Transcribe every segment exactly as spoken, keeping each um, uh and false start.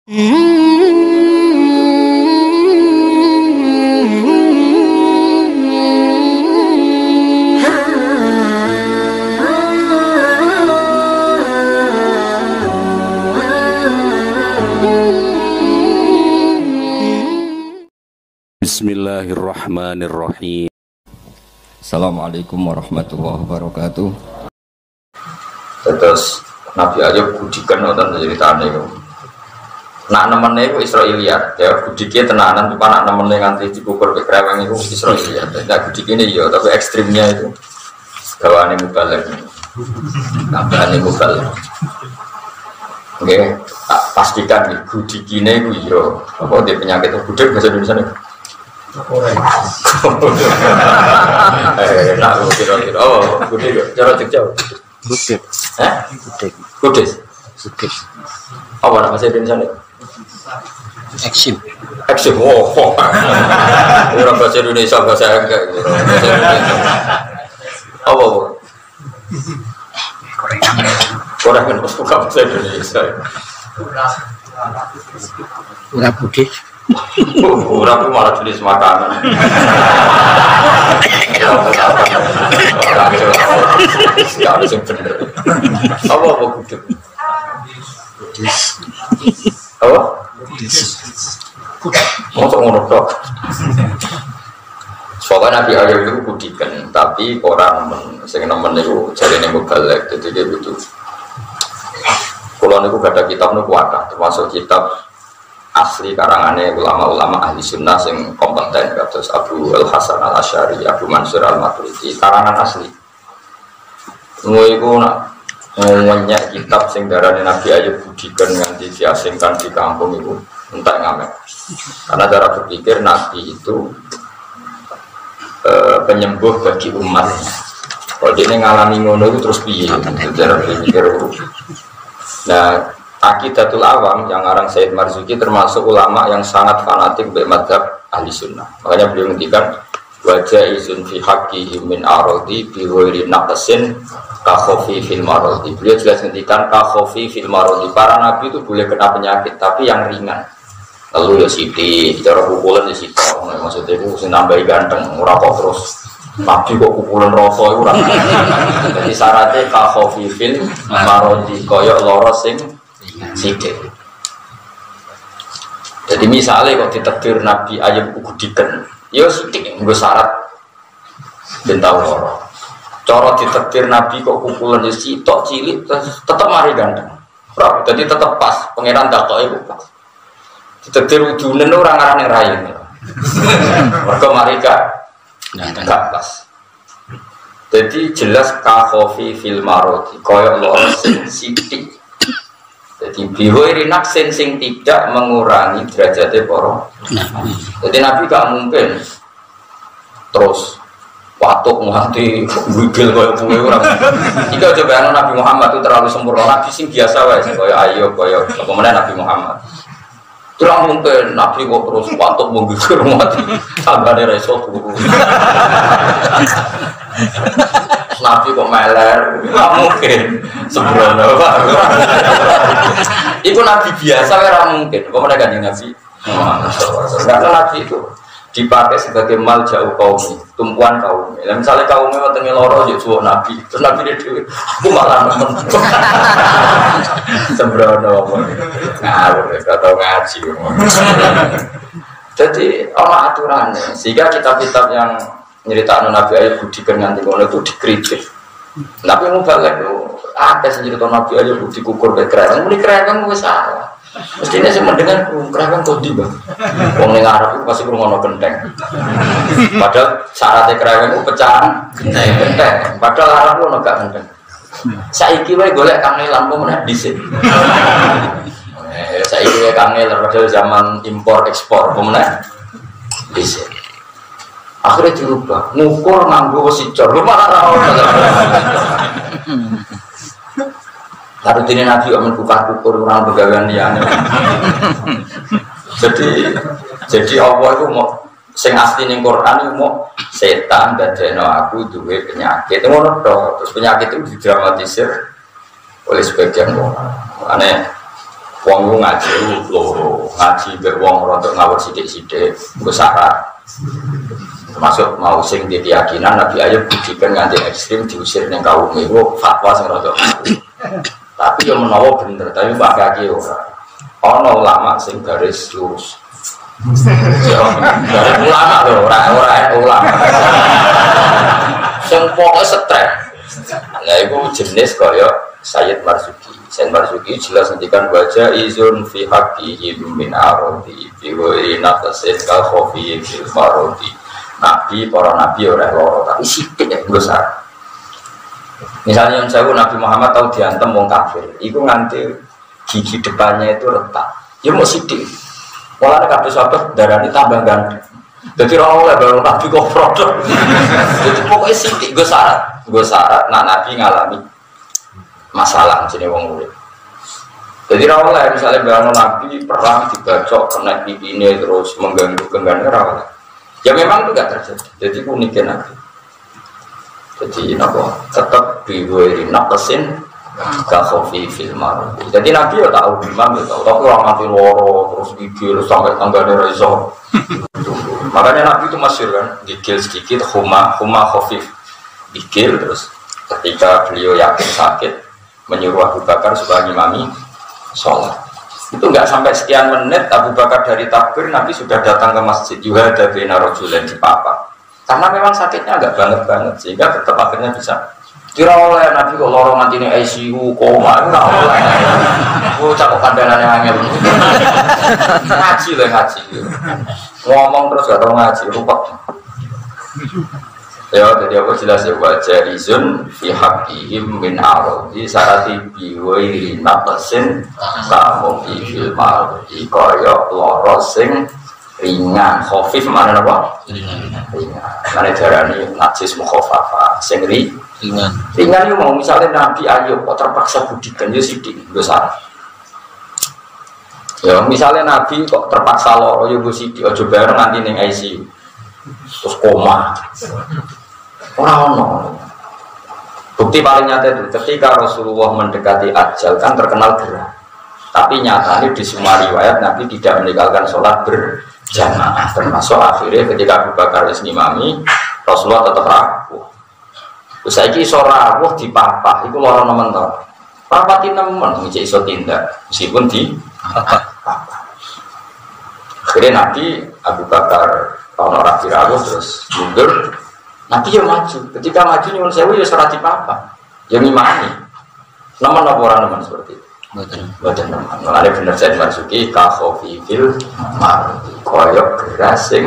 Bismillahirrahmanirrahim. Assalamualaikum warahmatullahi wabarakatuh. Terus Nabi Ayub budikan nonton ceritanya itu. Nak nemennya itu Israiliyat, ya budiknya tenanan, cuma nak nemennya nganti dikukur ke kereweng itu Israiliyat. Nah budiknya iya, tapi ekstrimnya itu gawane mubalek. Gawane mubalek. Oke, tak pastikan nih budiknya itu iya. Apa dia penyakit budik bahasa Indonesia nih? Eh, nak kira-kira. Oh, budik, cara jauh. Budik. Hah? Budik. Budik. Budik. Apa nama bahasa Indonesia nih? Eksim. Eksim. Oh, orang bahasa Indonesia bahasa enggak. Bahasa Indonesia. Apa apa? Orang yang masuk bahasa Indonesia. Ura budik. Orang itu malah jenis makanan. Sekali yang benar. Apa apa budik? Budis. Apa? Budis. Masuk ngono tok. Soalnya Nabi Ayub itu budikan, tapi orang sing nemen niku jarene mubalek, jadi dia butuh. Kalau niku gak ada kitab niku ada, termasuk kitab asli karangannya ulama-ulama ahli sunnah yang kompeten, kados Abu Al Hasan Al Asy'ari, Abu Mansur Al Maturidi, karangan asli. Ngono iku nak ngenyak kitab sing darane Nabi Ayub budikan nganti diasingkan di kampung itu entek ngamek. Karena cara berpikir Nabi itu e, penyembuh bagi umatnya. Kalau dia ngalami ngono itu terus piye? Cara berpikir. Nah, Aqidatul Awam yang ngarang Said Marzuki termasuk ulama yang sangat fanatik bermadzhab ahli sunnah. Makanya beliau ngendikan wajah izun fi haqqihi min aradi bi ghairi naqsin ka khofi fil maradi. Beliau jelas ngendikan ka khofi fil maradi. Para nabi itu boleh kena penyakit tapi yang ringan. Lalu ya sithik, cara pukulan ya sithik. Maksudnya itu sing nambahi ganteng, ora kok terus nabi kok pukulan rasa iku ora. Jadi syaratnya ka khofi fil maradi kaya lara sing sithik. Jadi misalnya kok ditakdir Nabi Ayub budikan, ya sithik nggo syarat ben tau lara. Cara ditakdir Nabi kok pukulan ya sitok cilik tetep mari ganteng. Ora, jadi tetep pas pangeran dakoke iku pas. Ditakdir udune ora ngarane raine. Mergo mari gak gak pas. Jadi jelas ka khofi fil marodi kaya lara sing sithik. Jadi bihoiri naksin sing tidak mengurangi derajatnya para Nabi. Jadi Nabi gak mungkin terus watuk nganti wigil kaya kowe ora. Iki aja bayangno Nabi Muhammad itu terlalu sempurna. Nabi sing biasa wae kaya Ayub kaya apa meneh Nabi Muhammad. Terang mungkin Nabi kok terus watuk menggigil mati. Tambane ra iso turu. Nabi kok meler, nggak mungkin sembrono. Itu Nabi biasa, nggak mungkin. Kok mereka kanjeng Nabi? Karena Nabi itu dipakai sebagai mal jauh kaum, tumpuan kaum. Nah, misalnya kaumnya wonten loro yo suwuk Nabi, terus Nabi dhewe aku malah nemen. Sembrono. Ngawur, gak tau ngaji. Jadi ana aturannya, sehingga kitab-kitab yang nyeritakno Nabi Ayub budikan nganti ngono itu dikritik. Tapi mubalek itu ada sing cerita Nabi Ayub dikukur ke kereweng, muni kereweng wis salah. Mestine sing mendengar kereweng kok ndi, Bang? Wong ning Arab itu pasti ngrungokno genteng. Padahal syaratnya kereweng itu pecahan genteng. Padahal Arab ono gak genteng. Saiki wae golek kangelan apa meneh dhisik. Eh saiki wae kangelan padahal zaman impor ekspor apa meneh dhisik. Akhirnya dirubah, ngukur nganggo sicor, lu malah rawon. Lalu ini Nabi membuka kukur orang pegawaian dia. Jadi, jadi Allah itu mau, sing asli ning Quran itu mau setan dan jeno aku duwe penyakit, ngono terus penyakit itu didramatisir oleh sebagian orang. Aneh, Wong lu ngaji lu loro, ngaji be wong rodok ngawur sithik-sithik, nggo syarat. Termasuk mau sing di keyakinan Nabi Ayub didikan nganti ekstrim diusir ning kaum iku fatwa sing rodok. Tapi yo menawa bener, tapi Pak Kaki ora. Ana ulama sing garis lurus. Yo, garis ulama lho, ora ora ulama. Sing pokoke stres. Lah iku jenis kaya Sayyid Marzuki. Sayyid Marzuki jelas ngendikan baca izun fi haqqihi min arodi fi wa nafsin ka khofi fil marodi. Nabi para nabi ora loro tapi sithik ya besar. Misalnya yang saya Nabi Muhammad tahu diantem wong kafir, itu nganti gigi depannya itu retak. Ya mau sithik. Mulane kabeh sahabat darani tambah gandeng. Dadi ora oleh baru Nabi kok produk. Jadi pokoknya sithik nggo syarat, nggo syarat nak Nabi ngalami masalah jenenge wong urip. Jadi ora oleh misalnya baru Nabi perang dibacok kena pipine terus mengganggu genggane ora oleh. Ya memang itu enggak terjadi. Jadi uniknya Nabi. Jadi napa tetap diwiri nakesin kasofi filmar. Jadi Nabi ya tahu imam ya tahu. Tapi orang mati loro terus gigil sampai tanggane ra iso. Makanya Nabi itu masyhur kan, gigil sedikit huma huma khafif. Gigil terus ketika beliau yakin sakit menyuruh Abu Bakar supaya ngimami sholat. Itu enggak sampai sekian menit Abu Bakar dari takbir Nabi sudah datang ke masjid yuhada bina rajulan di papa. Karena memang sakitnya agak banget-banget sehingga tetap akhirnya bisa kira oleh Nabi kok lorong nanti ini I C U koma enggak oleh. Oh cakap kandanannya angel. Ngaji lah ngaji. Ngomong terus gak tahu ngaji rupak. Ya jadi apa jelas ya baca izun fi haqqihim min aradi sarati bi wairi nafsin kamu fil mardi kaya loro sing ringan khafif mana apa ringan mana darani najis mukhafafa sing ringan ringan itu mau misalnya Nabi Ayub kok terpaksa budikan ya sidik besar ya misalnya Nabi kok terpaksa loro ya sidik aja bareng nanti ning I C U terus koma orang-orang bukti paling nyata itu ketika Rasulullah mendekati ajal kan terkenal gerah tapi nyatanya di semua riwayat Nabi tidak meninggalkan sholat berjamaah termasuk akhirnya ketika Abu Bakar ngimami Rasulullah tetap rapuh terus saya iso rawuh di papa itu lorong nemen to papa ti nemen ngece iso tindak meskipun di papa akhirnya Nabi Abu Bakar tahun orang rawuh terus mundur Nabi ya maju ketika maju nyuwun sewu ya serat di papa ya ngimami nemen apa orang nemen seperti itu badan teman, ada benar saya masuki kahofi fil mardi koyok gerasing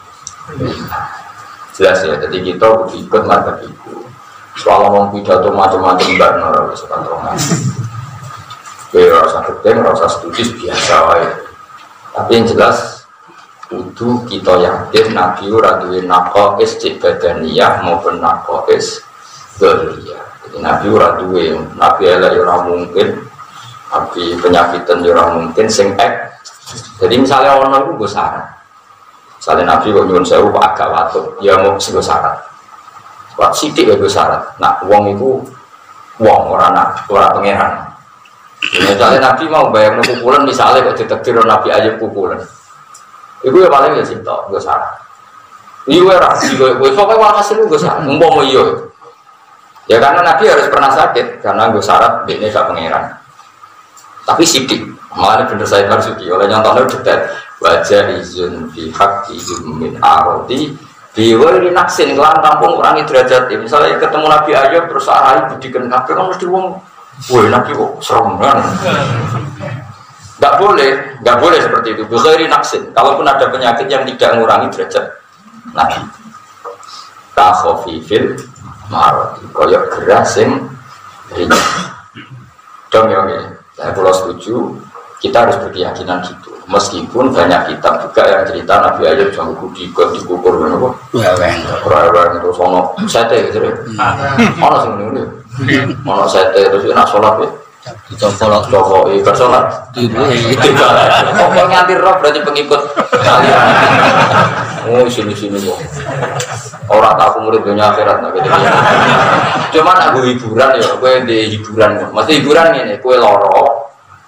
jelas ya, jadi kita ikut marga itu soal ngomong pidato macam-macam enggak nora suka terongan ya rasa keteng, rasa studis biasa ya. Tapi yang jelas kudu kita yakin Nabi raduin nakois cik badaniyah maupun nakois berliyah jadi Nabi raduin Nabi ala yura mungkin tapi penyakitan orang mungkin sing ek. Jadi misalnya orang itu gue syarat. Misalnya Nabi kok nyuwun sewu agak watuk, ya mau sih gue syarat. Wah sidik gue syarat. Nah uang itu uang orang nak orang pangeran. Misalnya Nabi mau bayar pukulan, misalnya kok ditektir Nabi Ayub pukulan. Ibu ya paling ya sih tau gue syarat. Iya ras, gue gue soalnya malah hasil gue syarat. Mumpung mau iyo. Ya karena Nabi harus pernah sakit karena gue syarat ini gak pangeran. Tapi sidik, malah bener saya Marzuki oleh nyontohnya dekat wajah izun fi haqqihim min arodi biwari naksin kelan tampung kurangi derajat misalnya ketemu Nabi Ayub terus arahi budikan kafir kan mesti wong woi Nabi kok serem kan gak boleh, gak boleh seperti itu biwari naksin, kalaupun ada penyakit yang tidak mengurangi derajat Nabi takhofi fil marodi koyok gerasing ringan dong ya oke saya kalau setuju, kita harus berkeyakinan gitu. Meskipun banyak kitab juga yang cerita Nabi Ayub jangan dikukur, dikukur, kenapa? Weweng, weweng itu sono sete gitu deh. Mana sih ini? Mana sete terus nak sholat ya? Dicoba, coba ikut sholat. Tidak, kok nganti roh berarti pengikut kalian. Oh sini sini kok. Orang tak aku murid dunia akhirat nak gitu. Cuman aku hiburan ya, gue di hiburan. Masih hiburan ini, gue loro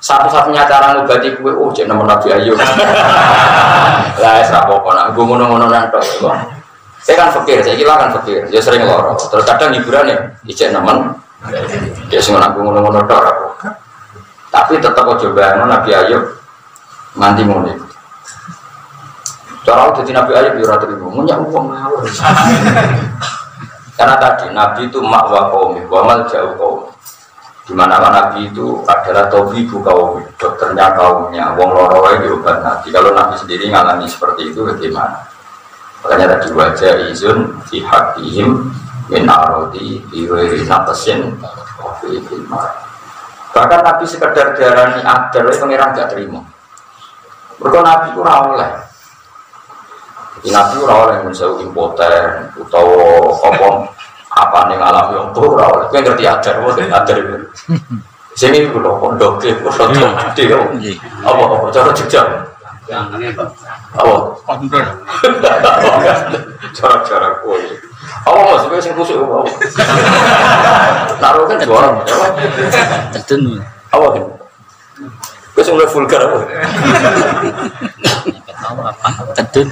satu-satunya cara ngobati kue, oh cek nama Nabi Ayub. Lah es apa-apa, nak gue ngono-ngono nanti. Saya kan fakir, saya kira kan fakir, dia sering loro. Terus kadang hiburan ya, ijek nemen, dia sing aku ngono-ngono tok aku. Tapi tetap aja bayangno Nabi Ayub nganti ngono iku. Cara dadi Nabi Ayub yo ora trimo, munyak wong ngawur. Karena tadi Nabi itu makwa kaum, wamal jauh kaum. Di mana Nabi itu adalah tabibu kaum, dokternya kaumnya. Wong loro wae diobat Nabi. Kalau Nabi sendiri ngalami seperti itu bagaimana? Makanya tadi wajah izun fi haqihim min arodi bi ghairi naqsin wa fi ilmah. Bahkan Nabi sekedar diarani adar wae pangeran gak terima. Mergo Nabi ku ora oleh. Jadi Nabi ora oleh menjauh impoten utawa apa apa ning alam yang ora oleh. Kowe ngerti adar wae adar itu. Sini ku lho pondoke foto gede yo. Apa-apa cara jejak. Jangan Pak. Oh, Kondur. Cara-cara kowe. Apa maksudnya sing kusuk apa? Taruh kan juara. Tedun. Apa kan? Kowe sing mulai vulgar apa? Tahu apa? Tedun.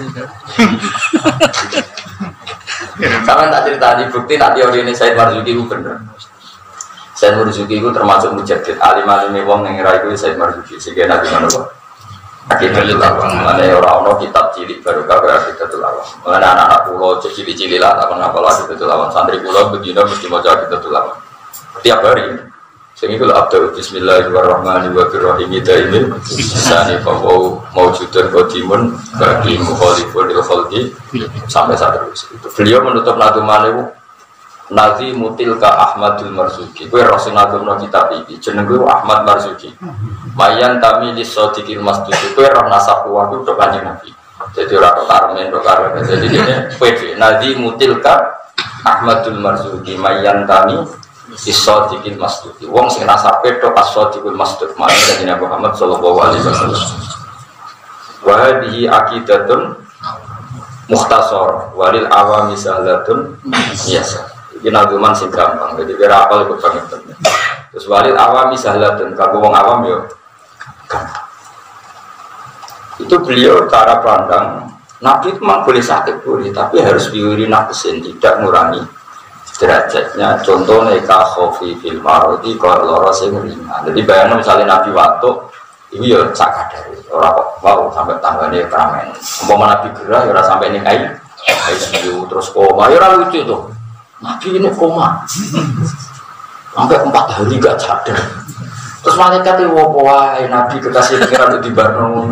Sampeyan tak ceritani bukti nak teori ini Said Marzuki itu bener. Said Marzuki itu termasuk mujaddid alim-alim wong ning era iku Said Marzuki sing ana di mana kok. Akidatul Awam, mana orang-orang kitab cilik baru kabar Akidatul Awam. Mana anak-anak pulau cilik-cilik lah, tak pernah kalau Akidatul Awam. Santri pulau begini mesti mau cari Akidatul Awam. Tiap hari. Sehingga kalau Abdul Bismillahirrahmanirrahim kita ini sani kau mau judul kodimun bagi mukhalifun il khalqi sampai saat terus. Beliau menutup naduman itu Nazi mutilka Ahmadul Marzuki. Kue Rasul Nabi kitab ini jeneng gue Ahmad Marzuki. Mayan tami di sodikin masjid. Kue roh nasab waktu untuk kanjeng Nabi. Jadi orang karmen, orang karmen. Jadi ini kue Nazi mutilka Ahmadul Marzuki. Mayan tami di sodikin masjid. Wong sing nasab itu pas sodikul masjid. Mayan dari Nabi Muhammad Sallallahu Alaihi Wasallam. Wahdihi akidatun mukhtasar walil awami sahlatun biasa. Ini naduman sing gampang, jadi kira apal ikut banget. Terus walil awami sahlatun, kalau wong awam yo gampang. Itu beliau cara pandang Nabi itu memang boleh sakit boleh, tapi harus diwiri nafsin, tidak mengurangi derajatnya. Contohnya kakhofi fil marodi kalau loro sing ringan. Jadi bayangkan misalnya Nabi waktu ini ya sakit dari orang kok wow sampai tangganya keramen. Umpama Nabi gerah ya orang sampai nih kain, kain terus koma, ya orang lucu tuh. Nabi ini koma sampai empat hari gak sadar. Terus malaikat itu wah Nabi kekasih pikiran itu di Barno.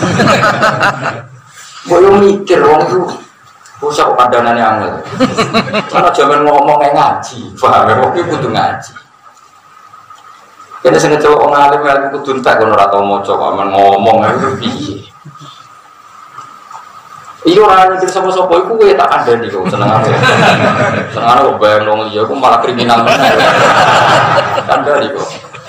Gue mikir orang itu usah pandangannya angel. Karena zaman ngomongnya ngaji, paham ya? Waktu itu ngaji. Kena sengaja orang alim yang kudu entek kono ora tau maca kok ngomong itu piye. Iya ora nyindir sapa-sapa iku kowe tak kandhani kok senengane. Senengane kok bayang wong liya iku malah kriminal meneh. Kandhani kok.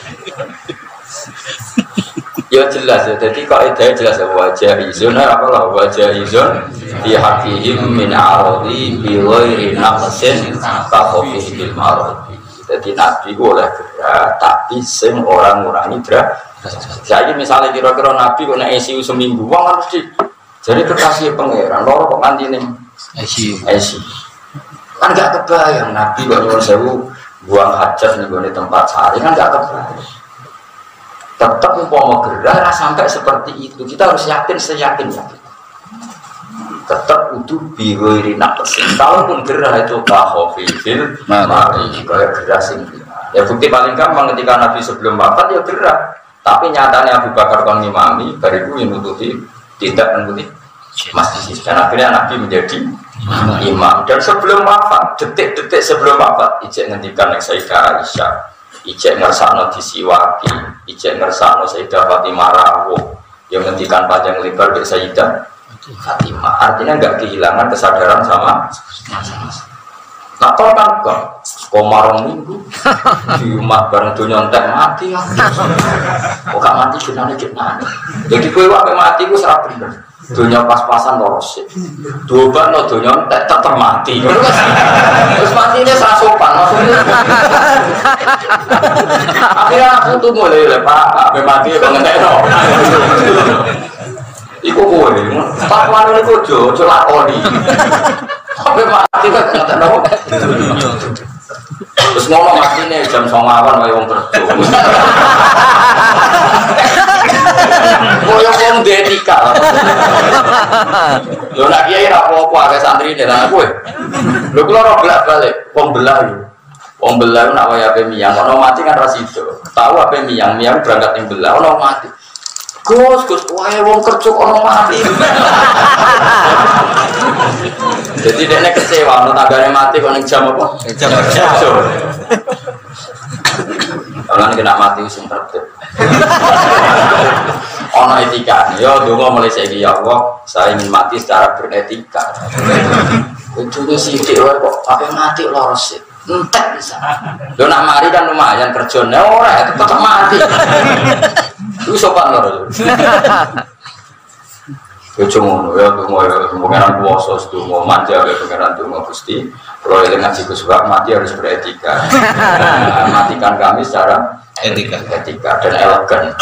Ya jelas ya, jadi kaidah jelas ya wajah izun apa lah wajah izun di hakihim min aradi bi ghairi naqsin ka khofi bil maradi. Jadi Nabi boleh gerak, tapi sing orang ngurangi gerak. Jadi misalnya kira-kira Nabi kok nek I C U seminggu, wong harus di jadi kekasih pangeran, loro kok nganti ning I C U. I C U. Kan gak kebayang Nabi kok nyuwun sewu buang hajat ning gone tempat sari kan gak kebayang. Tetap umpama gerak sampai seperti itu, kita harus yakin seyakin yakin. Tetap utuh biwiri nafsi. Kalaupun gerah itu kahofil, mari kayak gerah sing. Ya bukti paling gampang ketika Nabi sebelum wafat ya gerah. Tapi nyatanya Abu Bakar kon ngimami, bariku nututi tidak menututi masjid. Dan akhirnya Nabi menjadi imam. Dan sebelum wafat, detik-detik sebelum wafat, ijek ngendikan yang Sayyidah Aisyah, ijek ngersakno disiwaki, ijek ngersakno Sayyidah Fatimah rawuh, yang ngendikan panjang lebar dari Sayyidah Fatimah, artinya enggak kehilangan kesadaran sama nah tau kan kok komarong minggu di rumah bareng dunia entek mati ya kok gak mati gimana gimana jadi gue waktu mati gue serap bener Dunia pas-pasan loros. Dua ban lo dunia tetap mati. Terus mati ini serasopan maksudnya. Akhirnya aku tuh mulai lepas, apa mati pengen no. Iku kowe, takwan niku ojo ojo lakoni. Sampai mati kan nggak tahu. Terus ngomong mati nih jam songawan wae wong kerja. Koyo wong detika. Lho nak kiai ra apa-apa akeh santri nek kowe. Lho kula ora bolak-balik, wong belah yo. Wong belah nak wae ape miyang, ono mati kan ra sido. Tahu ape miyang, miyang berangkat ning belah ono mati. Gus, Gus, wae wong kerja ono mati. Jadi dia kecewa, no tanggane mati kok ning jam apa? Jam. Orang kena mati sing tertib. Ono etika. Yo donga mulai saiki ya Allah, saya ingin mati secara beretika. Ujune sithik wae kok ape mati loros sih. Entek bisa. Lho nak mari kan lumayan kerjane ora tetep mati. Iku sopan lho. Ya cuma ya semua pengeran puasa itu mau manja ya pengeran itu mau Gusti. Kalau yang ngaji kesukaan mati harus beretika. Matikan kami secara etika, etika dan elegan.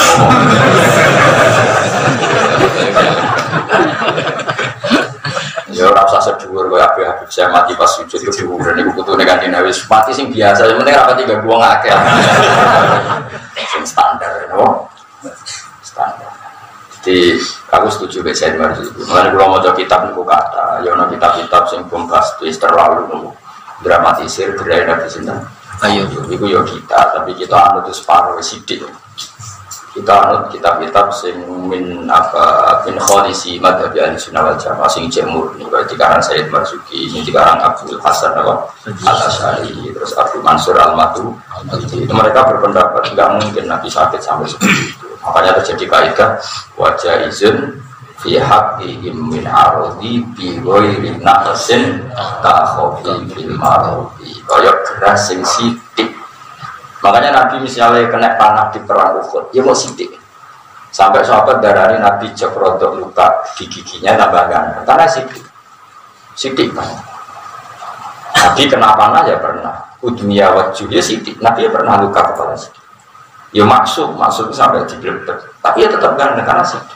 Ya rasa sedur kaya ape-ape saya mati pas sujud itu diukur niku kutune kanthi wis mati sing biasa yang penting rapat tiga gua ngakeh. Sing standar no. Standar. Jadi aku setuju dengan saya Marzuki. Mulai kalau mau coba kitab niku kata, ya ono kitab-kitab sing bombastis terlalu niku dramatisir gerai nabi sinten. Ayo, niku yo kita, tapi kita anut separuh sidik. Kita anut kitab-kitab sing min apa min kholisi madhabi ahlussunnah wal jamaah sing jemur niku dikaran Sayyid Marzuki, sing dikaran Abdul Hasan apa Al-Asy'ari, terus Abu Mansur Al-Maturidi. Itu mereka berpendapat enggak mungkin nabi sakit sampai seperti itu. Makanya terjadi kaidah wajah izin fi haqqihim min ardi bi ghairi naqsin ka khofi fil mardi kaya geras sing sithik. Makanya Nabi misalnya kena panah di perang Uhud, dia mau sithik. Sampai sahabat darani Nabi jek rodok luka di giginya tambah ganteng karena sithik. Sithik kan. Nabi kena panah ya pernah. Udmiya wajhu ya sithik. Nabi ya pernah luka kepala sithik. Ya maksud, maksud sampai digelepek, tapi ya tetap ganteng karena sih.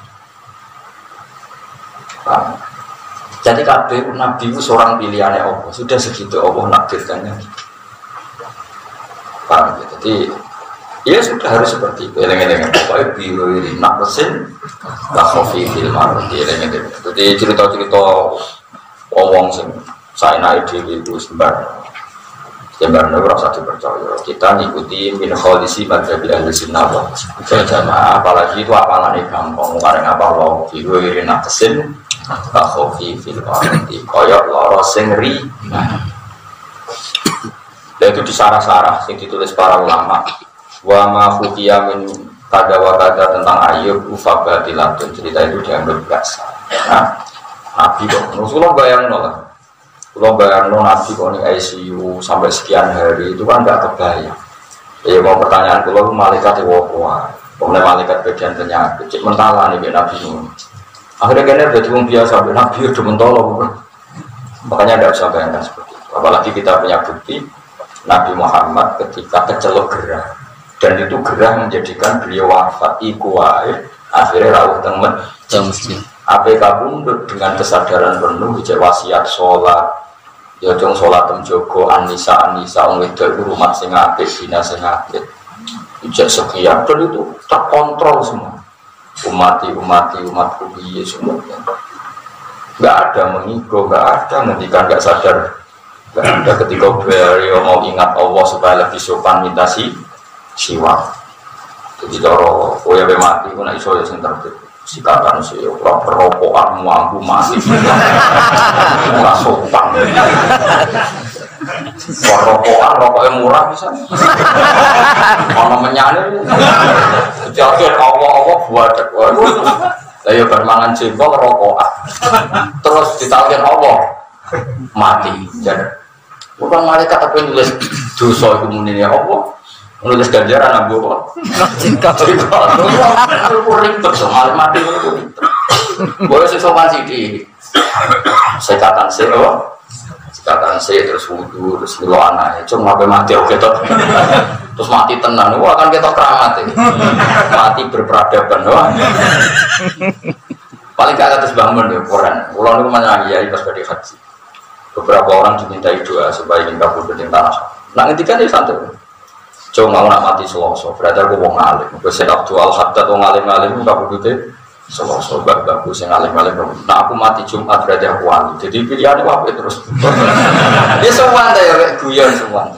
Nah, jadi kabeh Nabi itu seorang pilihannya Allah, sudah segitu Allah nakdirkannya. Paham ya? Jadi ya sudah harus seperti itu. Eleng-eleng pokoknya biwiri nak mesin, lah kofi filmar, eleng-eleng. Jadi cerita-cerita wong sing saya naik di itu sembar. Sebenarnya rasa dipercaya kita ngikuti min kholisi madhabi ahlussunnah wal jamaah, apalagi itu apalane gampang karena apa lo biwiri naqsin ka khofi fil ardi kaya lara sing ri. Dan itu disarah-sarah sing ditulis para ulama wa ma khufiya min kada wa kada tentang Ayub ufabatilatun, cerita itu dianggap biasa. Nah, Nabi kok Rasulullah bayangno lah. Kalau bayang no Nabi kok nih I C U sampai sekian hari itu kan nggak kebayang. Ya mau pertanyaan kalau malaikat itu wah, kemudian malaikat bagian penyakit, cek mentala nih Nabi ini. Akhirnya kayaknya jadi orang biasa, Nabi udah mentolo bukan? Makanya tidak usah bayangkan seperti itu. Apalagi kita punya bukti Nabi Muhammad ketika kecelok gerah dan itu gerah menjadikan beliau wafat ikuai. Akhirnya rawuh temen masjid. A P K pundut dengan kesadaran penuh, cek wasiat sholat. Ya jong sholat temjogo anisa anisa wong wedok iku rumah sing apik dina sing apik. Ijek sekian dan itu tak kontrol semua. Umati umati umatku piye semua. Enggak ada mengigo, enggak ada ngendikan enggak sadar. Enggak ada ketika beliau mau ingat Allah supaya lebih sopan minta si siwa. Jadi cara kowe mati ku nek iso ya sing tertib. Sikatan sih, orang peropokan mampu mati, nggak sopan. Peropokan rokoknya murah bisa. Kalau menyanyi, jadi Allah Allah buat aku. Saya bermangan jengkol rokokan, terus ditalkin Allah mati. Jadi bukan malaikat tapi nulis dosa itu munirnya Allah. Menulis ganjaran abu apa? Jengkol. Jengkol. Itu ribet, soal mati itu ribet. Boleh sih sopan sih di sekatan sih, oh, sekatan sih terus wudhu terus milo anak, cuma ngapain mati oke toh, terus mati tenang, wah kan kita keramat ini, mati berperadaban, wah. Paling gak atas bangun deh, Quran. Pulau itu mana ya pas pada haji. Beberapa orang dimintai doa supaya ingin kabur dari tanah. Nah ketika dia santai, coba mau nak mati selosor, berarti aku mau ngalim. Besar Abdul Haddad mau ngalim-ngalim, kabur dari selosor, bagus yang ngalim-ngalim. Nah aku mati Jumat berarti aku wali. Jadi pilihannya apa terus? Dia semua deh, ya guyon semua.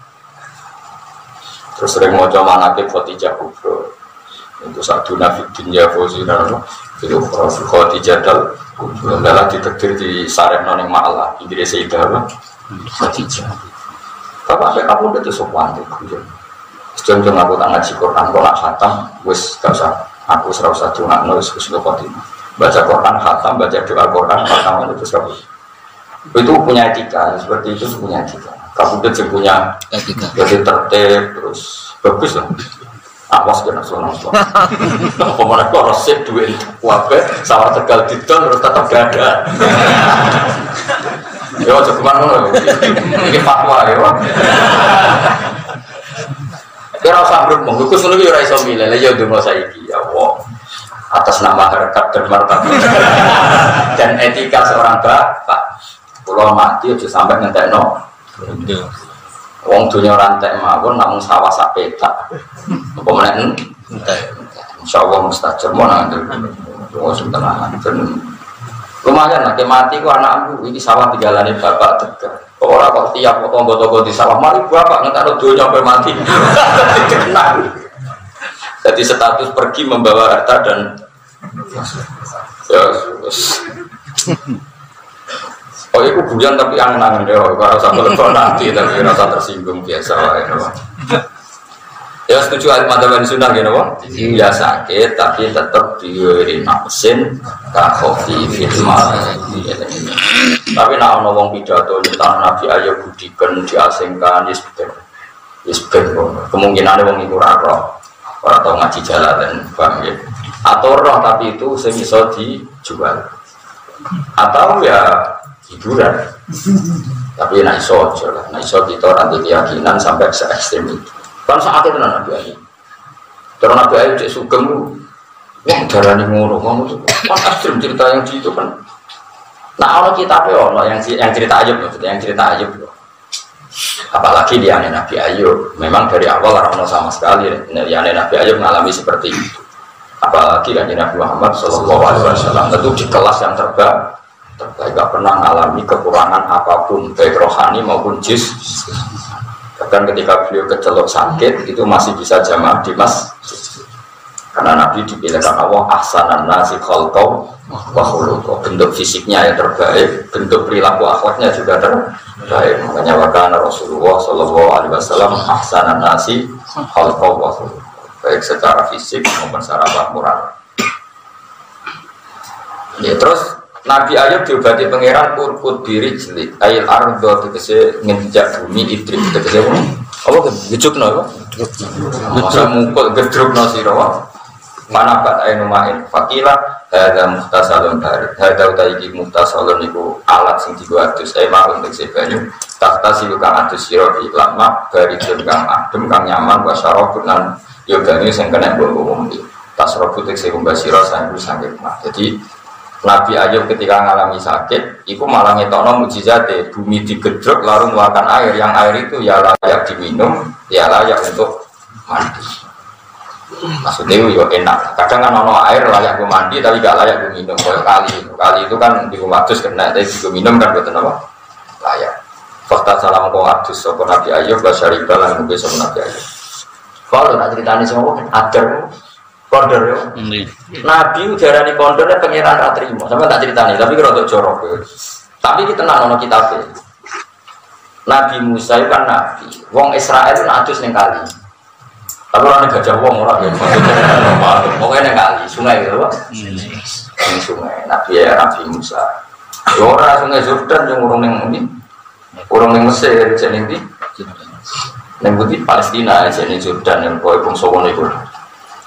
Terus sering mau coba nakib Khadijah Kubro. Untuk satu nabi dunia fauziran itu Khadijah dal adalah ditakdir di saref noning ma'ala Inggris Sayyidah Khadijah. Bapak sampai kamu itu sopan itu. Sejauh-jauh aku tak ngaji Quran, kalau nak khatam, wis gak usah aku serau satu nak nulis kusno khotimah. Baca Quran khatam, baca doa Quran khatam itu serau. Itu punya etika, seperti itu punya etika. Kamu itu punya etika, jadi tertib terus bagus lah. Awas kena sonong-sonong. Pemenang kok resip duit wabe, sawah Tegal didol terus tetap gak ada. Yo cukup mana? Ini fatwa ya. Kira usah berhubung, aku selalu kira iso milih, ya udah saiki ya Allah. Atas nama harkat dan martabat dan etika seorang bapak, kalau mati aja sampai ngentekno. Wong dunia rantai mawon namun sawah sak petak. Apa meneh? Insyaallah mustajab mon nanti. Wong tenan. Lumayan lah mati ku anakku iki sawah tinggalane bapak Tegal. Ora kok tiap tonggo-tonggo di sawah mari bapak ngetakno donya sampai mati. Kenal. Jadi status pergi membawa harta dan ya oh itu bujan tapi angen-angen deh, kalau sampai lepas nanti tapi rasa tersinggung biasa lah ya. Ya setuju ayat madzhab sunnah gitu, ya sakit tapi tetap diwiri nafsin kakofi fitmah. Tapi nak ono wong pidato tentang Nabi ayo budikan diasingkan disebut, disebut kemungkinan wong iku ora roh, ora tau ngaji jalanan, paham ya? Atau roh tapi itu sing iso dijual, atau ya hiburan, tapi nak iso aja lah, nak iso kita nanti keyakinan sampai se ekstrem itu. Kan saat itu Nabi Ayub, terus Nabi Ayub cek sugeng lu, yang darah ni ngono, ngono tu, kan ekstrem cerita yang di itu kan. Nah kalau kita pun, yang yang cerita Ayub, yang cerita Ayub, apalagi dia Nabi Ayub, memang dari awal orang sama sekali, dia Nabi Ayub mengalami seperti itu. Apalagi kan Nabi Muhammad Shallallahu Alaihi Wasallam tentu di kelas yang terbaik. Terbaik gak pernah mengalami kekurangan apapun baik rohani maupun jis. Bahkan ketika beliau kecelok sakit itu masih bisa jamaah di masjid karena Nabi dipilihkan Allah ahsanan nasi khalqau wa khuluqau, bentuk fisiknya yang terbaik, bentuk perilaku akhlaknya juga terbaik. Makanya wakana Rasulullah Shallallahu Alaihi Wasallam ahsanan nasi khalqau wa khuluqau, baik secara fisik maupun secara moral. Ya terus Nabi Ayub diobati pangeran urkut diri jelik ayil ardo tegese nginjak bumi idrik tegese apa gejukno apa masa mungkul gedrukno sira mana bat ainu main fakila hadza muhtasalun barid hadza utaiki muhtasalun iku alat sing digo adus e mawon tegese banyu tahta silu kang adus sira lama baridun kang adem kang nyaman wasyarabun lan yo banyu sing kena mbok umum tasrobu tegese kumbasira sanggu sangge mah. Jadi Nabi Ayub ketika mengalami sakit, itu malah ngetokno mukjizate, bumi digedruk lalu mengeluarkan air, yang air itu ya layak diminum, ya layak untuk mandi. Maksudnya itu enak. Kadang kan ono air layak gue mandi, tapi gak layak gue minum. Kayak kali, kali itu kan di rumah adus kena, tapi gue minum kan betul apa? Layak. Fakta salam kau adus, sopo Nabi Ayub, basyari balan mungkin sopo Nabi Ayub. Kalau nak ceritanya semua, ada kondor yo. Nabi ujarani kondornya pengiran ratrimo. Sampai tak ceritani, tapi kalau untuk jorok. Tapi kita tenang ono kitabnya. Nabi Musa itu kan nabi. Wong Israel itu adus ning kali. Tapi orang gajah wong ora ya. Pokoknya ning kali, sungai gitu, Pak. Ning sungai. Nabi ya Nabi Musa. Yo ora sungai Jordan yang urung ning ndi? Urung ning Mesir jeneng ndi? Ning ndi Palestina jeneng Jordan yang kowe bangsa ngono iku.